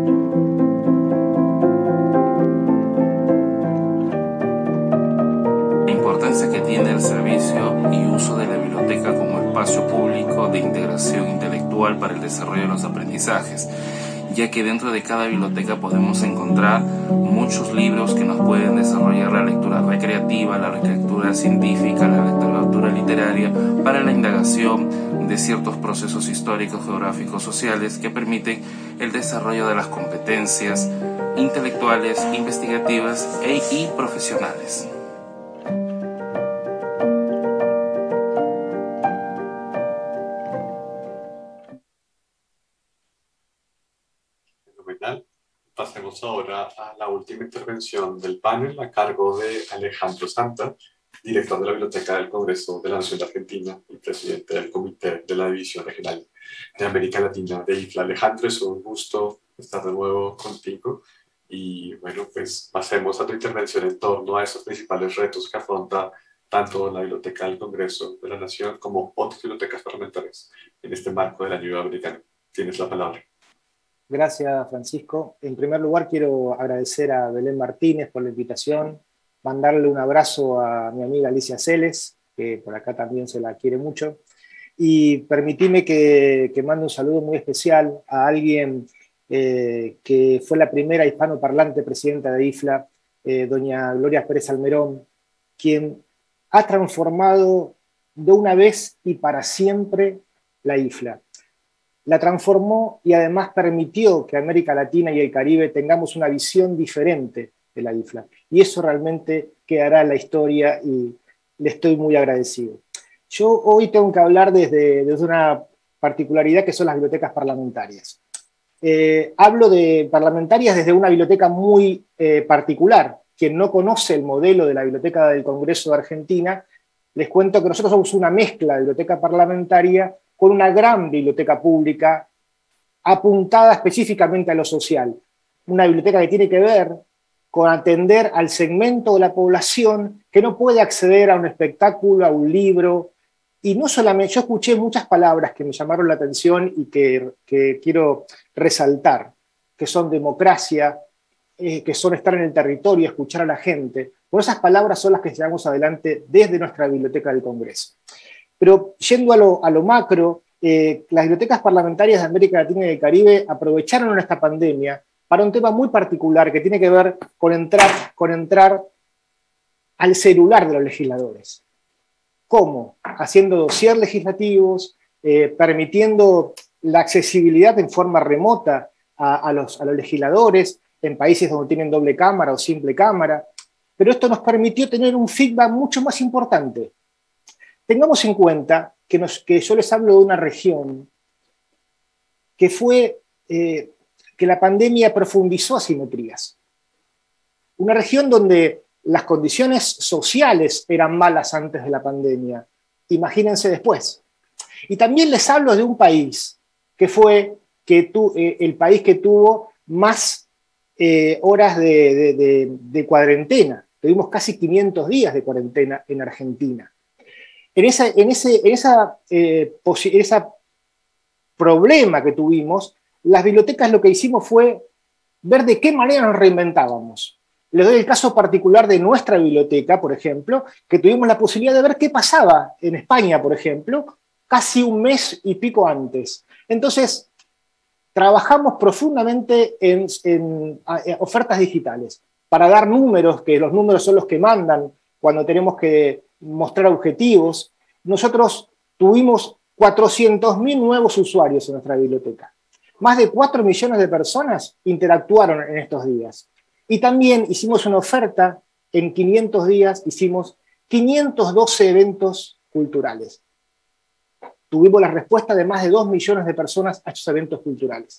La importancia que tiene el servicio y uso de la biblioteca como espacio público de integración intelectual para el desarrollo de los aprendizajes, ya que dentro de cada biblioteca podemos encontrar muchos libros que nos pueden desarrollar la lectura recreativa, la lectura científica, la literatura literaria para la indagación de ciertos procesos históricos, geográficos, sociales que permiten el desarrollo de las competencias intelectuales, investigativas e, y profesionales. Pasemos ahora a la última intervención del panel a cargo de Alejandro Santa, director de la Biblioteca del Congreso de la Nación de Argentina y presidente del Comité de la División Regional de América Latina de I F L A. Alejandro, es un gusto estar de nuevo contigo y bueno, pues pasemos a tu intervención en torno a esos principales retos que afronta tanto la Biblioteca del Congreso de la Nación como otras bibliotecas parlamentarias en este marco del año iberoamericano. Tienes la palabra. Gracias, Francisco. En primer lugar, quiero agradecer a Belén Martínez por la invitación, mandarle un abrazo a mi amiga Alicia Celes, que por acá también se la quiere mucho, y permitime que, que mande un saludo muy especial a alguien eh, que fue la primera hispanoparlante presidenta de I F L A, eh, doña Gloria Pérez Almerón, quien ha transformado de una vez y para siempre la I F L A. La transformó y además permitió que América Latina y el Caribe tengamos una visión diferente de la I F L A. Y eso realmente quedará en la historia y le estoy muy agradecido. Yo hoy tengo que hablar desde, desde una particularidad que son las bibliotecas parlamentarias. Eh, hablo de parlamentarias desde una biblioteca muy eh, particular. Quien no conoce el modelo de la Biblioteca del Congreso de Argentina, les cuento que nosotros somos una mezcla de biblioteca parlamentaria con una gran biblioteca pública apuntada específicamente a lo social. Una biblioteca que tiene que ver con atender al segmento de la población que no puede acceder a un espectáculo, a un libro. Y no solamente, yo escuché muchas palabras que me llamaron la atención y que, que quiero resaltar, que son democracia, eh, que son estar en el territorio, escuchar a la gente. Por esas palabras son las que llevamos adelante desde nuestra Biblioteca del Congreso. Pero yendo a lo, a lo macro, eh, las bibliotecas parlamentarias de América Latina y del Caribe aprovecharon esta pandemia para un tema muy particular que tiene que ver con entrar, con entrar al celular de los legisladores. ¿Cómo? Haciendo dossier legislativos, eh, permitiendo la accesibilidad en forma remota a, a, los, a los legisladores en países donde tienen doble cámara o simple cámara. Pero esto nos permitió tener un feedback mucho más importante. Tengamos en cuenta que, nos, que yo les hablo de una región que fue, eh, que la pandemia profundizó asimetrías. Una región donde las condiciones sociales eran malas antes de la pandemia. Imagínense después. Y también les hablo de un país que fue que tu, eh, el país que tuvo más eh, horas de, de, de, de cuarentena. Tuvimos casi quinientos días de cuarentena en Argentina. En ese, en ese, en esa, eh, esa problema que tuvimos, las bibliotecas lo que hicimos fue ver de qué manera nos reinventábamos. Les doy el caso particular de nuestra biblioteca, por ejemplo, que tuvimos la posibilidad de ver qué pasaba en España, por ejemplo, casi un mes y pico antes. Entonces, trabajamos profundamente en, en, en ofertas digitales para dar números, que los números son los que mandan cuando tenemos que mostrar objetivos. Nosotros tuvimos cuatrocientos mil nuevos usuarios en nuestra biblioteca. Más de cuatro millones de personas interactuaron en estos días. Y también hicimos una oferta, en quinientos días hicimos quinientos doce eventos culturales. Tuvimos la respuesta de más de dos millones de personas a estos eventos culturales.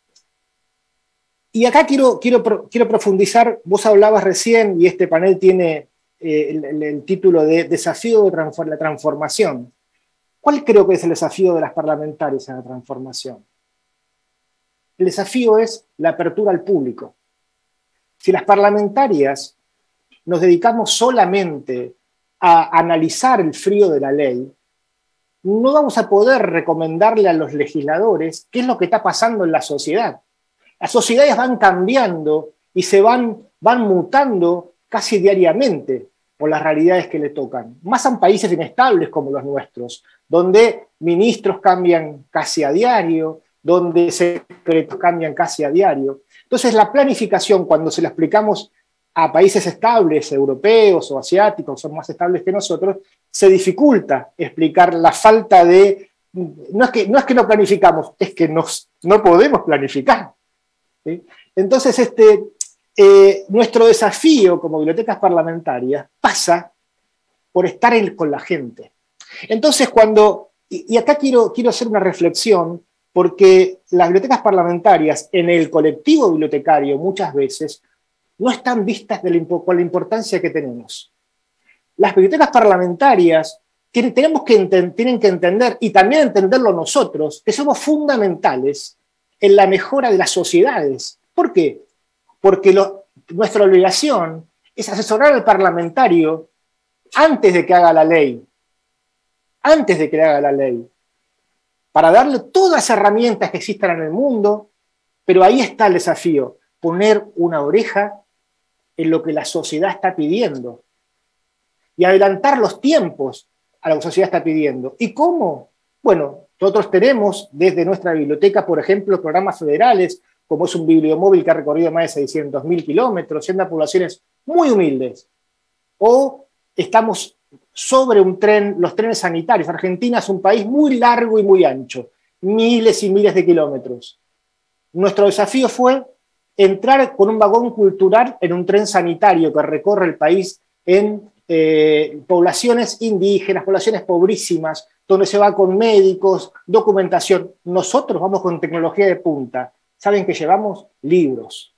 Y acá quiero, quiero, quiero profundizar, vos hablabas recién, y este panel tiene eh, el, el título de Desafío de transform- la transformación. ¿Cuál creo que es el desafío de las parlamentarias en la transformación? El desafío es la apertura al público. Si las parlamentarias nos dedicamos solamente a analizar el frío de la ley, no vamos a poder recomendarle a los legisladores qué es lo que está pasando en la sociedad. Las sociedades van cambiando y se van, van mutando casi diariamente por las realidades que le tocan. Más en países inestables como los nuestros, donde ministros cambian casi a diario, donde secretos cambian casi a diario. Entonces la planificación, cuando se la explicamos a países estables, europeos o asiáticos, son más estables que nosotros, se dificulta explicar la falta de... No es que no, es que no planificamos, es que nos, no podemos planificar. ¿Sí? Entonces, este, eh, nuestro desafío como bibliotecas parlamentarias pasa por estar en, con la gente. Entonces, cuando... Y, y acá quiero, quiero hacer una reflexión, porque las bibliotecas parlamentarias en el colectivo bibliotecario muchas veces no están vistas de la, con la importancia que tenemos. Las bibliotecas parlamentarias tienen, tenemos que enten, tienen que entender, y también entenderlo nosotros, que somos fundamentales en la mejora de las sociedades. ¿Por qué? Porque lo, nuestra obligación es asesorar al parlamentario antes de que haga la ley, antes de que haga la ley, para darle todas las herramientas que existan en el mundo, pero ahí está el desafío, poner una oreja en lo que la sociedad está pidiendo y adelantar los tiempos a lo que la sociedad está pidiendo. ¿Y cómo? Bueno, nosotros tenemos desde nuestra biblioteca, por ejemplo, programas federales, como es un bibliomóvil que ha recorrido más de seiscientos mil kilómetros, siendo poblaciones muy humildes. O estamos sobre un tren, los trenes sanitarios. Argentina es un país muy largo y muy ancho, miles y miles de kilómetros. Nuestro desafío fue entrar con un vagón cultural en un tren sanitario que recorre el país en eh, poblaciones indígenas, poblaciones pobrísimas, donde se va con médicos, documentación. Nosotros vamos con tecnología de punta. ¿Saben qué llevamos? Libros.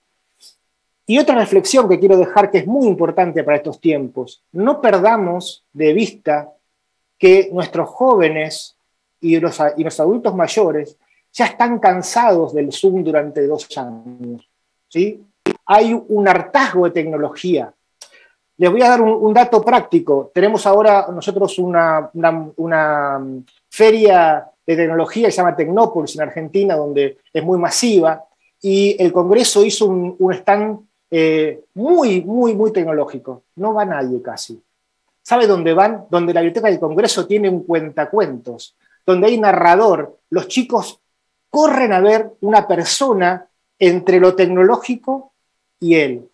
Y otra reflexión que quiero dejar que es muy importante para estos tiempos. No perdamos de vista que nuestros jóvenes y los, y los adultos mayores ya están cansados del Zoom durante dos años. ¿Sí? Hay un hartazgo de tecnología. Les voy a dar un, un dato práctico. Tenemos ahora nosotros una, una, una feria de tecnología que se llama Tecnópolis en Argentina, donde es muy masiva, y el Congreso hizo un, un stand eh, muy, muy, muy tecnológico. No va nadie casi. ¿Sabe dónde van? Donde la biblioteca del Congreso tiene un cuentacuentos, donde hay narrador. Los chicos corren a ver una persona entre lo tecnológico y él.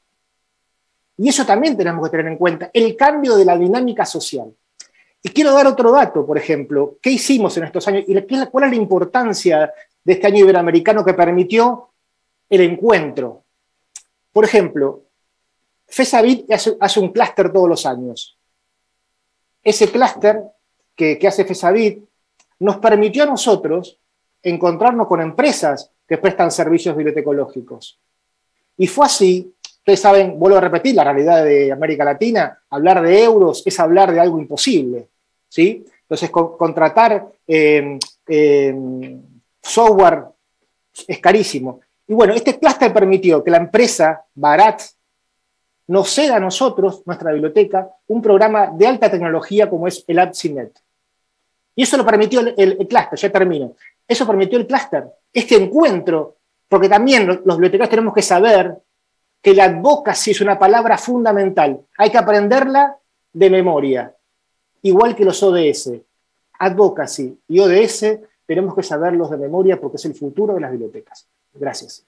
Y eso también tenemos que tener en cuenta, el cambio de la dinámica social. Y quiero dar otro dato, por ejemplo, ¿qué hicimos en estos años? ¿Y cuál es la importancia de este año iberoamericano que permitió el encuentro? Por ejemplo, FESAVIT hace, hace un clúster todos los años. Ese clúster que, que hace FESAVIT nos permitió a nosotros encontrarnos con empresas que prestan servicios bibliotecológicos. Y fue así. Ustedes saben, vuelvo a repetir, la realidad de América Latina, hablar de euros es hablar de algo imposible, ¿sí? Entonces, co contratar eh, eh, software es carísimo. Y bueno, este clúster permitió que la empresa Barat nos ceda a nosotros, nuestra biblioteca, un programa de alta tecnología como es el AdSINet. Y eso lo permitió el, el, el clúster, ya termino. Eso permitió el clúster, este encuentro, porque también los, los bibliotecarios tenemos que saber que la advocacy es una palabra fundamental. Hay que aprenderla de memoria, igual que los O D S. Advocacy y O D S tenemos que saberlos de memoria porque es el futuro de las bibliotecas. Gracias.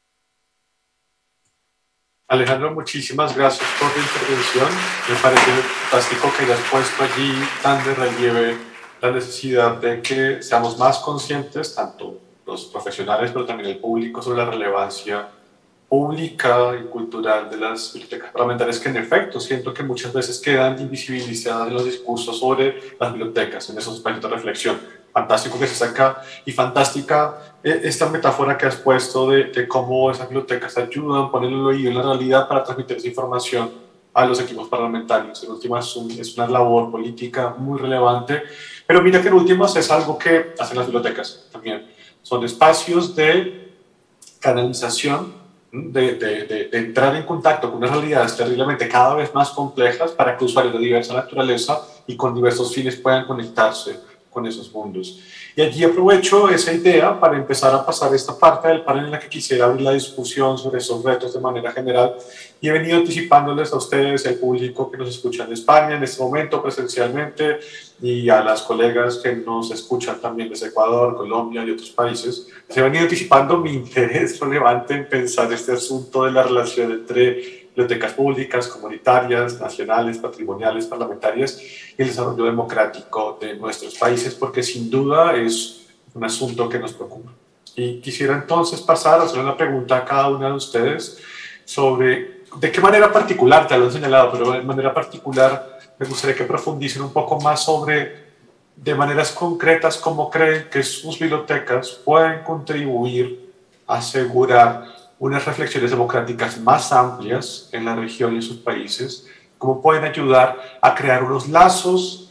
Alejandro, muchísimas gracias por la intervención. Me parece fantástico que hayas puesto allí tan de relieve la necesidad de que seamos más conscientes, tanto los profesionales, pero también el público, sobre la relevancia pública y cultural de las bibliotecas parlamentarias, que en efecto siento que muchas veces quedan invisibilizadas en los discursos sobre las bibliotecas, en esos espacios de reflexión. Fantástico que se saca y fantástica eh, esta metáfora que has puesto de, de cómo esas bibliotecas ayudan, ponen el oído en la realidad para transmitir esa información a los equipos parlamentarios. En últimas es, un, es una labor política muy relevante, pero mira que en últimas es algo que hacen las bibliotecas también. Son espacios de canalización, De, de, de, de entrar en contacto con unas realidades terriblemente cada vez más complejas para que usuarios de diversa naturaleza y con diversos fines puedan conectarse con esos mundos. Y allí aprovecho esa idea para empezar a pasar esta parte del panel en la que quisiera abrir la discusión sobre esos retos de manera general, y he venido anticipándoles a ustedes, al público que nos escucha en España en este momento presencialmente, y a las colegas que nos escuchan también desde Ecuador, Colombia y otros países. Se ha venido anticipando mi interés relevante en pensar este asunto de la relación entre bibliotecas públicas, comunitarias, nacionales, patrimoniales, parlamentarias y el desarrollo democrático de nuestros países, porque sin duda es un asunto que nos preocupa. Y quisiera entonces pasar a hacer una pregunta a cada una de ustedes sobre de qué manera particular, te lo he señalado, pero de manera particular me gustaría que profundicen un poco más sobre, de maneras concretas, cómo creen que sus bibliotecas pueden contribuir a asegurar unas reflexiones democráticas más amplias en la región y en sus países, cómo pueden ayudar a crear unos lazos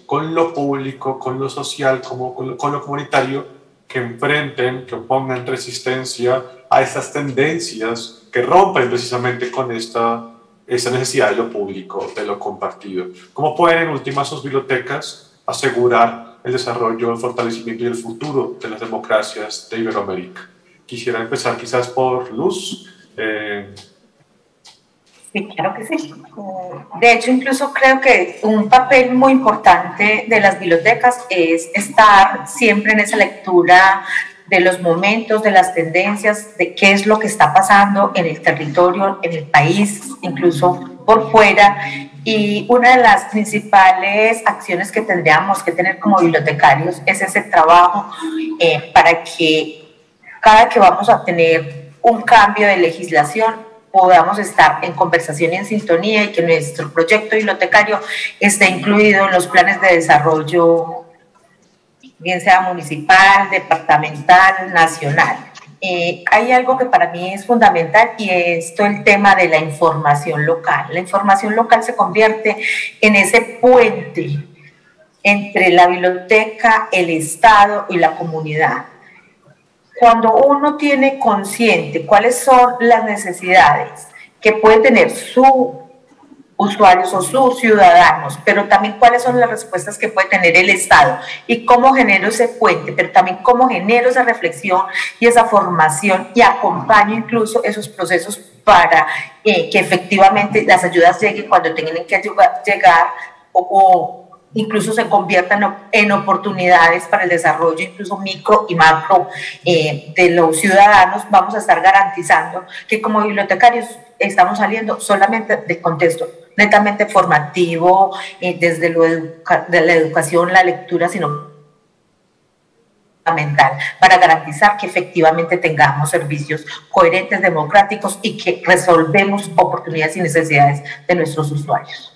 con lo público, con lo social, como con lo, con lo comunitario, que enfrenten, que opongan resistencia a estas tendencias que rompen precisamente con esta, esta necesidad de lo público, de lo compartido. ¿Cómo pueden en últimas sus bibliotecas asegurar el desarrollo, el fortalecimiento y el futuro de las democracias de Iberoamérica? Quisiera empezar quizás por Luz. Eh, Sí, claro que sí. De hecho, incluso creo que un papel muy importante de las bibliotecas es estar siempre en esa lectura de los momentos, de las tendencias, de qué es lo que está pasando en el territorio, en el país, incluso por fuera. Y una de las principales acciones que tendríamos que tener como bibliotecarios es ese trabajo eh, para que cada que vamos a tener un cambio de legislación podamos estar en conversación y en sintonía y que nuestro proyecto bibliotecario esté incluido en los planes de desarrollo, bien sea municipal, departamental, nacional. Eh, hay algo que para mí es fundamental y es todo el tema de la información local. La información local se convierte en ese puente entre la biblioteca, el Estado y la comunidad. Cuando uno tiene consciente cuáles son las necesidades que puede tener su usuarios o sus ciudadanos, pero también cuáles son las respuestas que puede tener el Estado y cómo genero ese puente, pero también cómo genero esa reflexión y esa formación y acompaño incluso esos procesos para eh, que efectivamente las ayudas lleguen cuando tengan que llegar o, o incluso se conviertan en oportunidades para el desarrollo, incluso micro y macro eh, de los ciudadanos. Vamos a estar garantizando que como bibliotecarios estamos saliendo solamente del contexto netamente formativo, eh, desde lo educa de la educación, la lectura, sino fundamental para garantizar que efectivamente tengamos servicios coherentes, democráticos y que resolvemos oportunidades y necesidades de nuestros usuarios.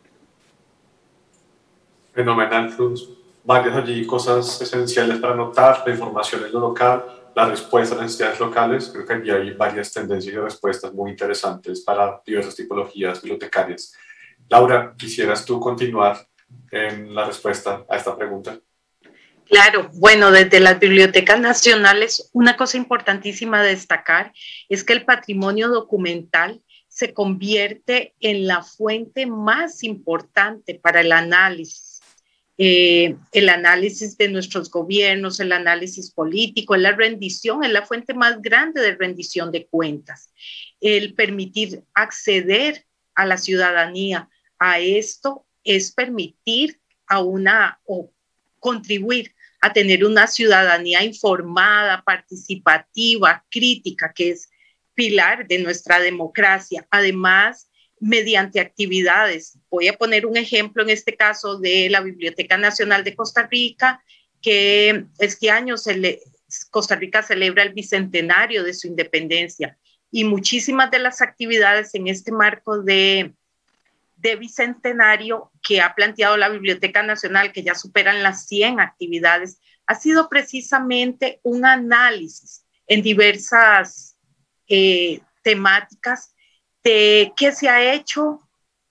Fenomenal, Luz. Varias allí cosas esenciales para notar, la información en lo local, la respuesta a las necesidades locales. Creo que allí hay varias tendencias y respuestas muy interesantes para diversas tipologías bibliotecarias. Laura, ¿quisieras tú continuar en la respuesta a esta pregunta? Claro, bueno, desde las bibliotecas nacionales, una cosa importantísima a destacar es que el patrimonio documental se convierte en la fuente más importante para el análisis. Eh, el análisis de nuestros gobiernos, el análisis político, la rendición, es la fuente más grande de rendición de cuentas. El permitir acceder a la ciudadanía a esto es permitir a una, o contribuir a tener una ciudadanía informada, participativa, crítica, que es pilar de nuestra democracia. Además, mediante actividades. Voy a poner un ejemplo en este caso de la Biblioteca Nacional de Costa Rica, que este año se le, Costa Rica celebra el bicentenario de su independencia y muchísimas de las actividades en este marco de, de bicentenario que ha planteado la Biblioteca Nacional, que ya superan las cien actividades, ha sido precisamente un análisis en diversas eh, temáticas de qué se ha hecho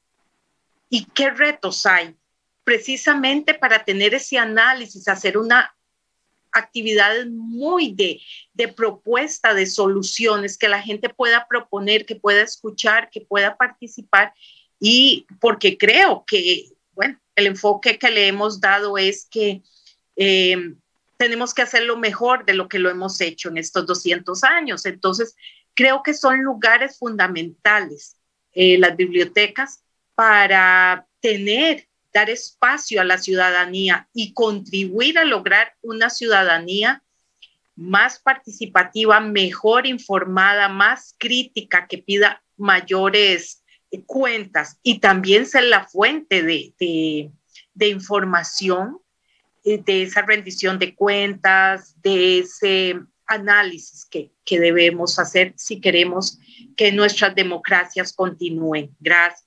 y qué retos hay, precisamente para tener ese análisis, hacer una actividad muy de, de propuesta de soluciones que la gente pueda proponer, que pueda escuchar, que pueda participar, y porque creo que, bueno, el enfoque que le hemos dado es que eh, tenemos que hacerlo mejor de lo que lo hemos hecho en estos doscientos años. Entonces, creo que son lugares fundamentales, eh, las bibliotecas, para tener, dar espacio a la ciudadanía y contribuir a lograr una ciudadanía más participativa, mejor informada, más crítica, que pida mayores eh, cuentas y también ser la fuente de, de, de información, eh, de esa rendición de cuentas, de ese análisis que, que debemos hacer si queremos que nuestras democracias continúen. Gracias.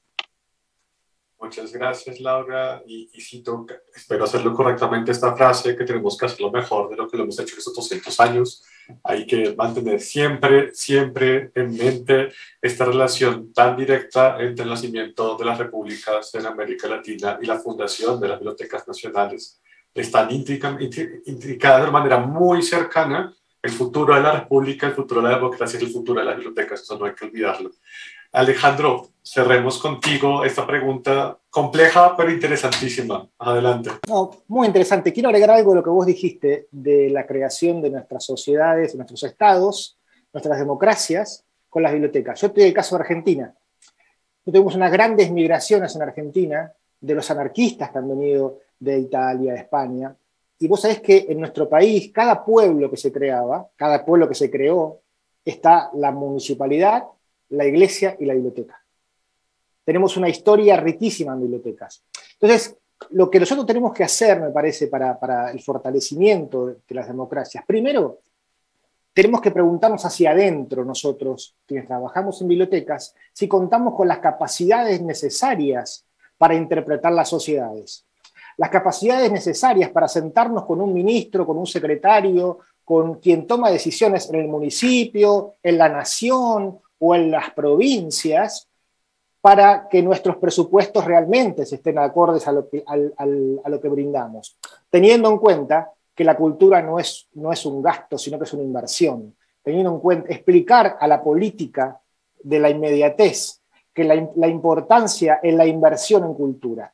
Muchas gracias, Laura. Y, y cito, espero hacerlo correctamente, esta frase, que tenemos que hacerlo mejor de lo que lo hemos hecho en estos doscientos años. Hay que mantener siempre, siempre en mente esta relación tan directa entre el nacimiento de las repúblicas en América Latina y la fundación de las bibliotecas nacionales. Están intricadas de manera muy cercana el futuro de la república, el futuro de la democracia y el futuro de las bibliotecas. Eso no hay que olvidarlo. Alejandro, cerremos contigo esta pregunta compleja pero interesantísima. Adelante. No, muy interesante. Quiero agregar algo de lo que vos dijiste de la creación de nuestras sociedades, de nuestros estados, nuestras democracias con las bibliotecas. Yo estoy en el caso de Argentina. Nosotros tuvimos unas grandes migraciones en Argentina de los anarquistas que han venido de Italia, de España. Y vos sabés que en nuestro país, cada pueblo que se creaba, cada pueblo que se creó, está la municipalidad, la iglesia y la biblioteca. Tenemos una historia riquísima en bibliotecas. Entonces, lo que nosotros tenemos que hacer, me parece, para, para el fortalecimiento de, de las democracias, primero, tenemos que preguntarnos hacia adentro nosotros, quienes trabajamos en bibliotecas, si contamos con las capacidades necesarias para interpretar las sociedades. Las capacidades necesarias para sentarnos con un ministro, con un secretario, con quien toma decisiones en el municipio, en la nación o en las provincias, para que nuestros presupuestos realmente se estén acordes a lo que, al, al, a lo que brindamos, teniendo en cuenta que la cultura no es, no es un gasto, sino que es una inversión, teniendo en cuenta, explicar a la política de la inmediatez, que la, la importancia en la inversión en cultura.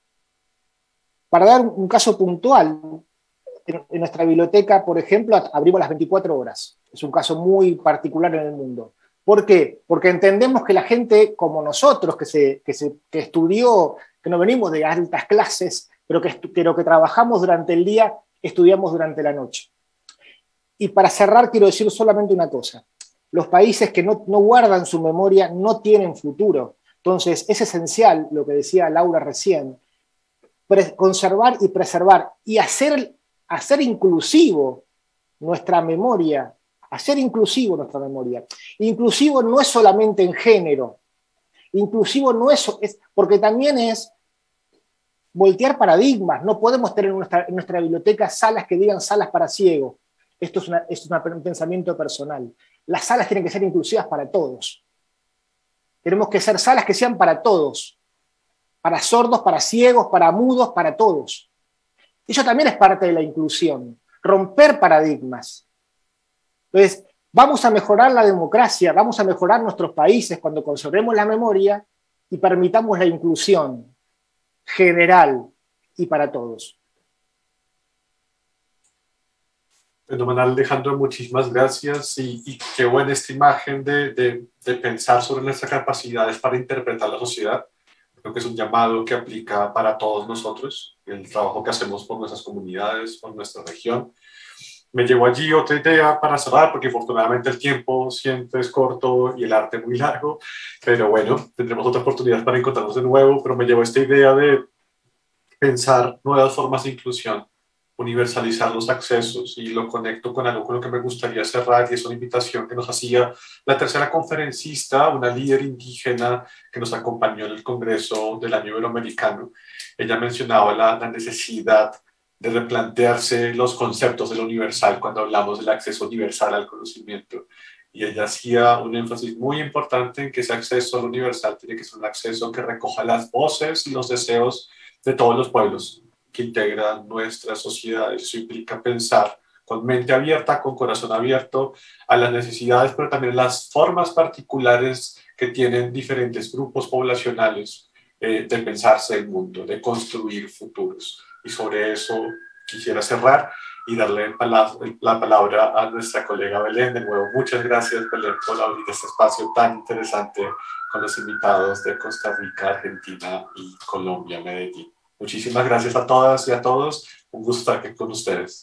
Para dar un caso puntual, en, en nuestra biblioteca, por ejemplo, abrimos las veinticuatro horas, es un caso muy particular en el mundo. ¿Por qué? Porque entendemos que la gente como nosotros, que, se, que, se, que estudió, que no venimos de altas clases, pero que, pero que trabajamos durante el día, estudiamos durante la noche. Y para cerrar quiero decir solamente una cosa. Los países que no, no guardan su memoria no tienen futuro. Entonces es esencial, lo que decía Laura recién, conservar y preservar y hacer, hacer inclusivo nuestra memoria, hacer inclusivo nuestra memoria. Inclusivo no es solamente en género, inclusivo no es, es porque también es voltear paradigmas. No podemos tener en nuestra, en nuestra biblioteca salas que digan salas para ciegos. Esto es, una, es una, un pensamiento personal. Las salas tienen que ser inclusivas para todos. Tenemos que ser salas que sean para todos. Para sordos, para ciegos, para mudos, para todos. Eso también es parte de la inclusión. Romper paradigmas. Entonces, vamos a mejorar la democracia, vamos a mejorar nuestros países cuando conservemos la memoria y permitamos la inclusión general y para todos. Fenomenal, Alejandro, muchísimas gracias y, y qué buena esta imagen de, de, de pensar sobre nuestras capacidades para interpretar la sociedad. Creo que es un llamado que aplica para todos nosotros, el trabajo que hacemos por nuestras comunidades, por nuestra región. Me llevó allí otra idea para cerrar, porque afortunadamente el tiempo siempre es corto y el arte muy largo, pero bueno, tendremos otra oportunidad para encontrarnos de nuevo, pero me llevó esta idea de pensar nuevas formas de inclusión, universalizar los accesos, y lo conecto con algo con lo que me gustaría cerrar, y es una invitación que nos hacía la tercera conferencista, una líder indígena que nos acompañó en el Congreso del Año Iberoamericano. Ella mencionaba la, la necesidad de replantearse los conceptos de lo universal cuando hablamos del acceso universal al conocimiento. Y ella hacía un énfasis muy importante en que ese acceso al universal tiene que ser un acceso que recoja las voces y los deseos de todos los pueblos que integran nuestra sociedad. Eso implica pensar con mente abierta, con corazón abierto a las necesidades, pero también las formas particulares que tienen diferentes grupos poblacionales eh, de pensarse el mundo, de construir futuros. Y sobre eso quisiera cerrar y darle la, la palabra a nuestra colega Belén. De nuevo, muchas gracias, Belén, por abrir este espacio tan interesante con los invitados de Costa Rica, Argentina y Colombia, Medellín. Muchísimas gracias a todas y a todos. Un gusto estar aquí con ustedes.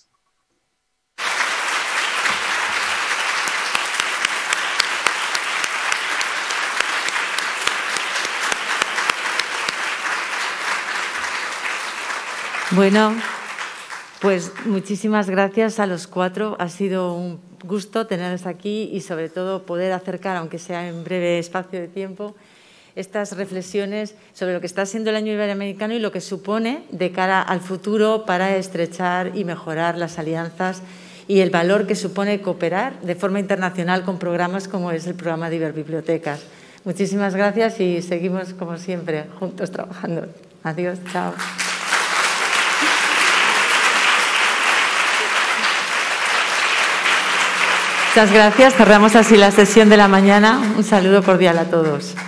Bueno, pues muchísimas gracias a los cuatro. Ha sido un gusto tenerles aquí y sobre todo poder acercar, aunque sea en breve espacio de tiempo, estas reflexiones sobre lo que está siendo el Año Iberoamericano y lo que supone de cara al futuro para estrechar y mejorar las alianzas y el valor que supone cooperar de forma internacional con programas como es el programa de Iberbibliotecas. Muchísimas gracias y seguimos, como siempre, juntos trabajando. Adiós, chao. Muchas gracias. Cerramos así la sesión de la mañana. Un saludo cordial a todos.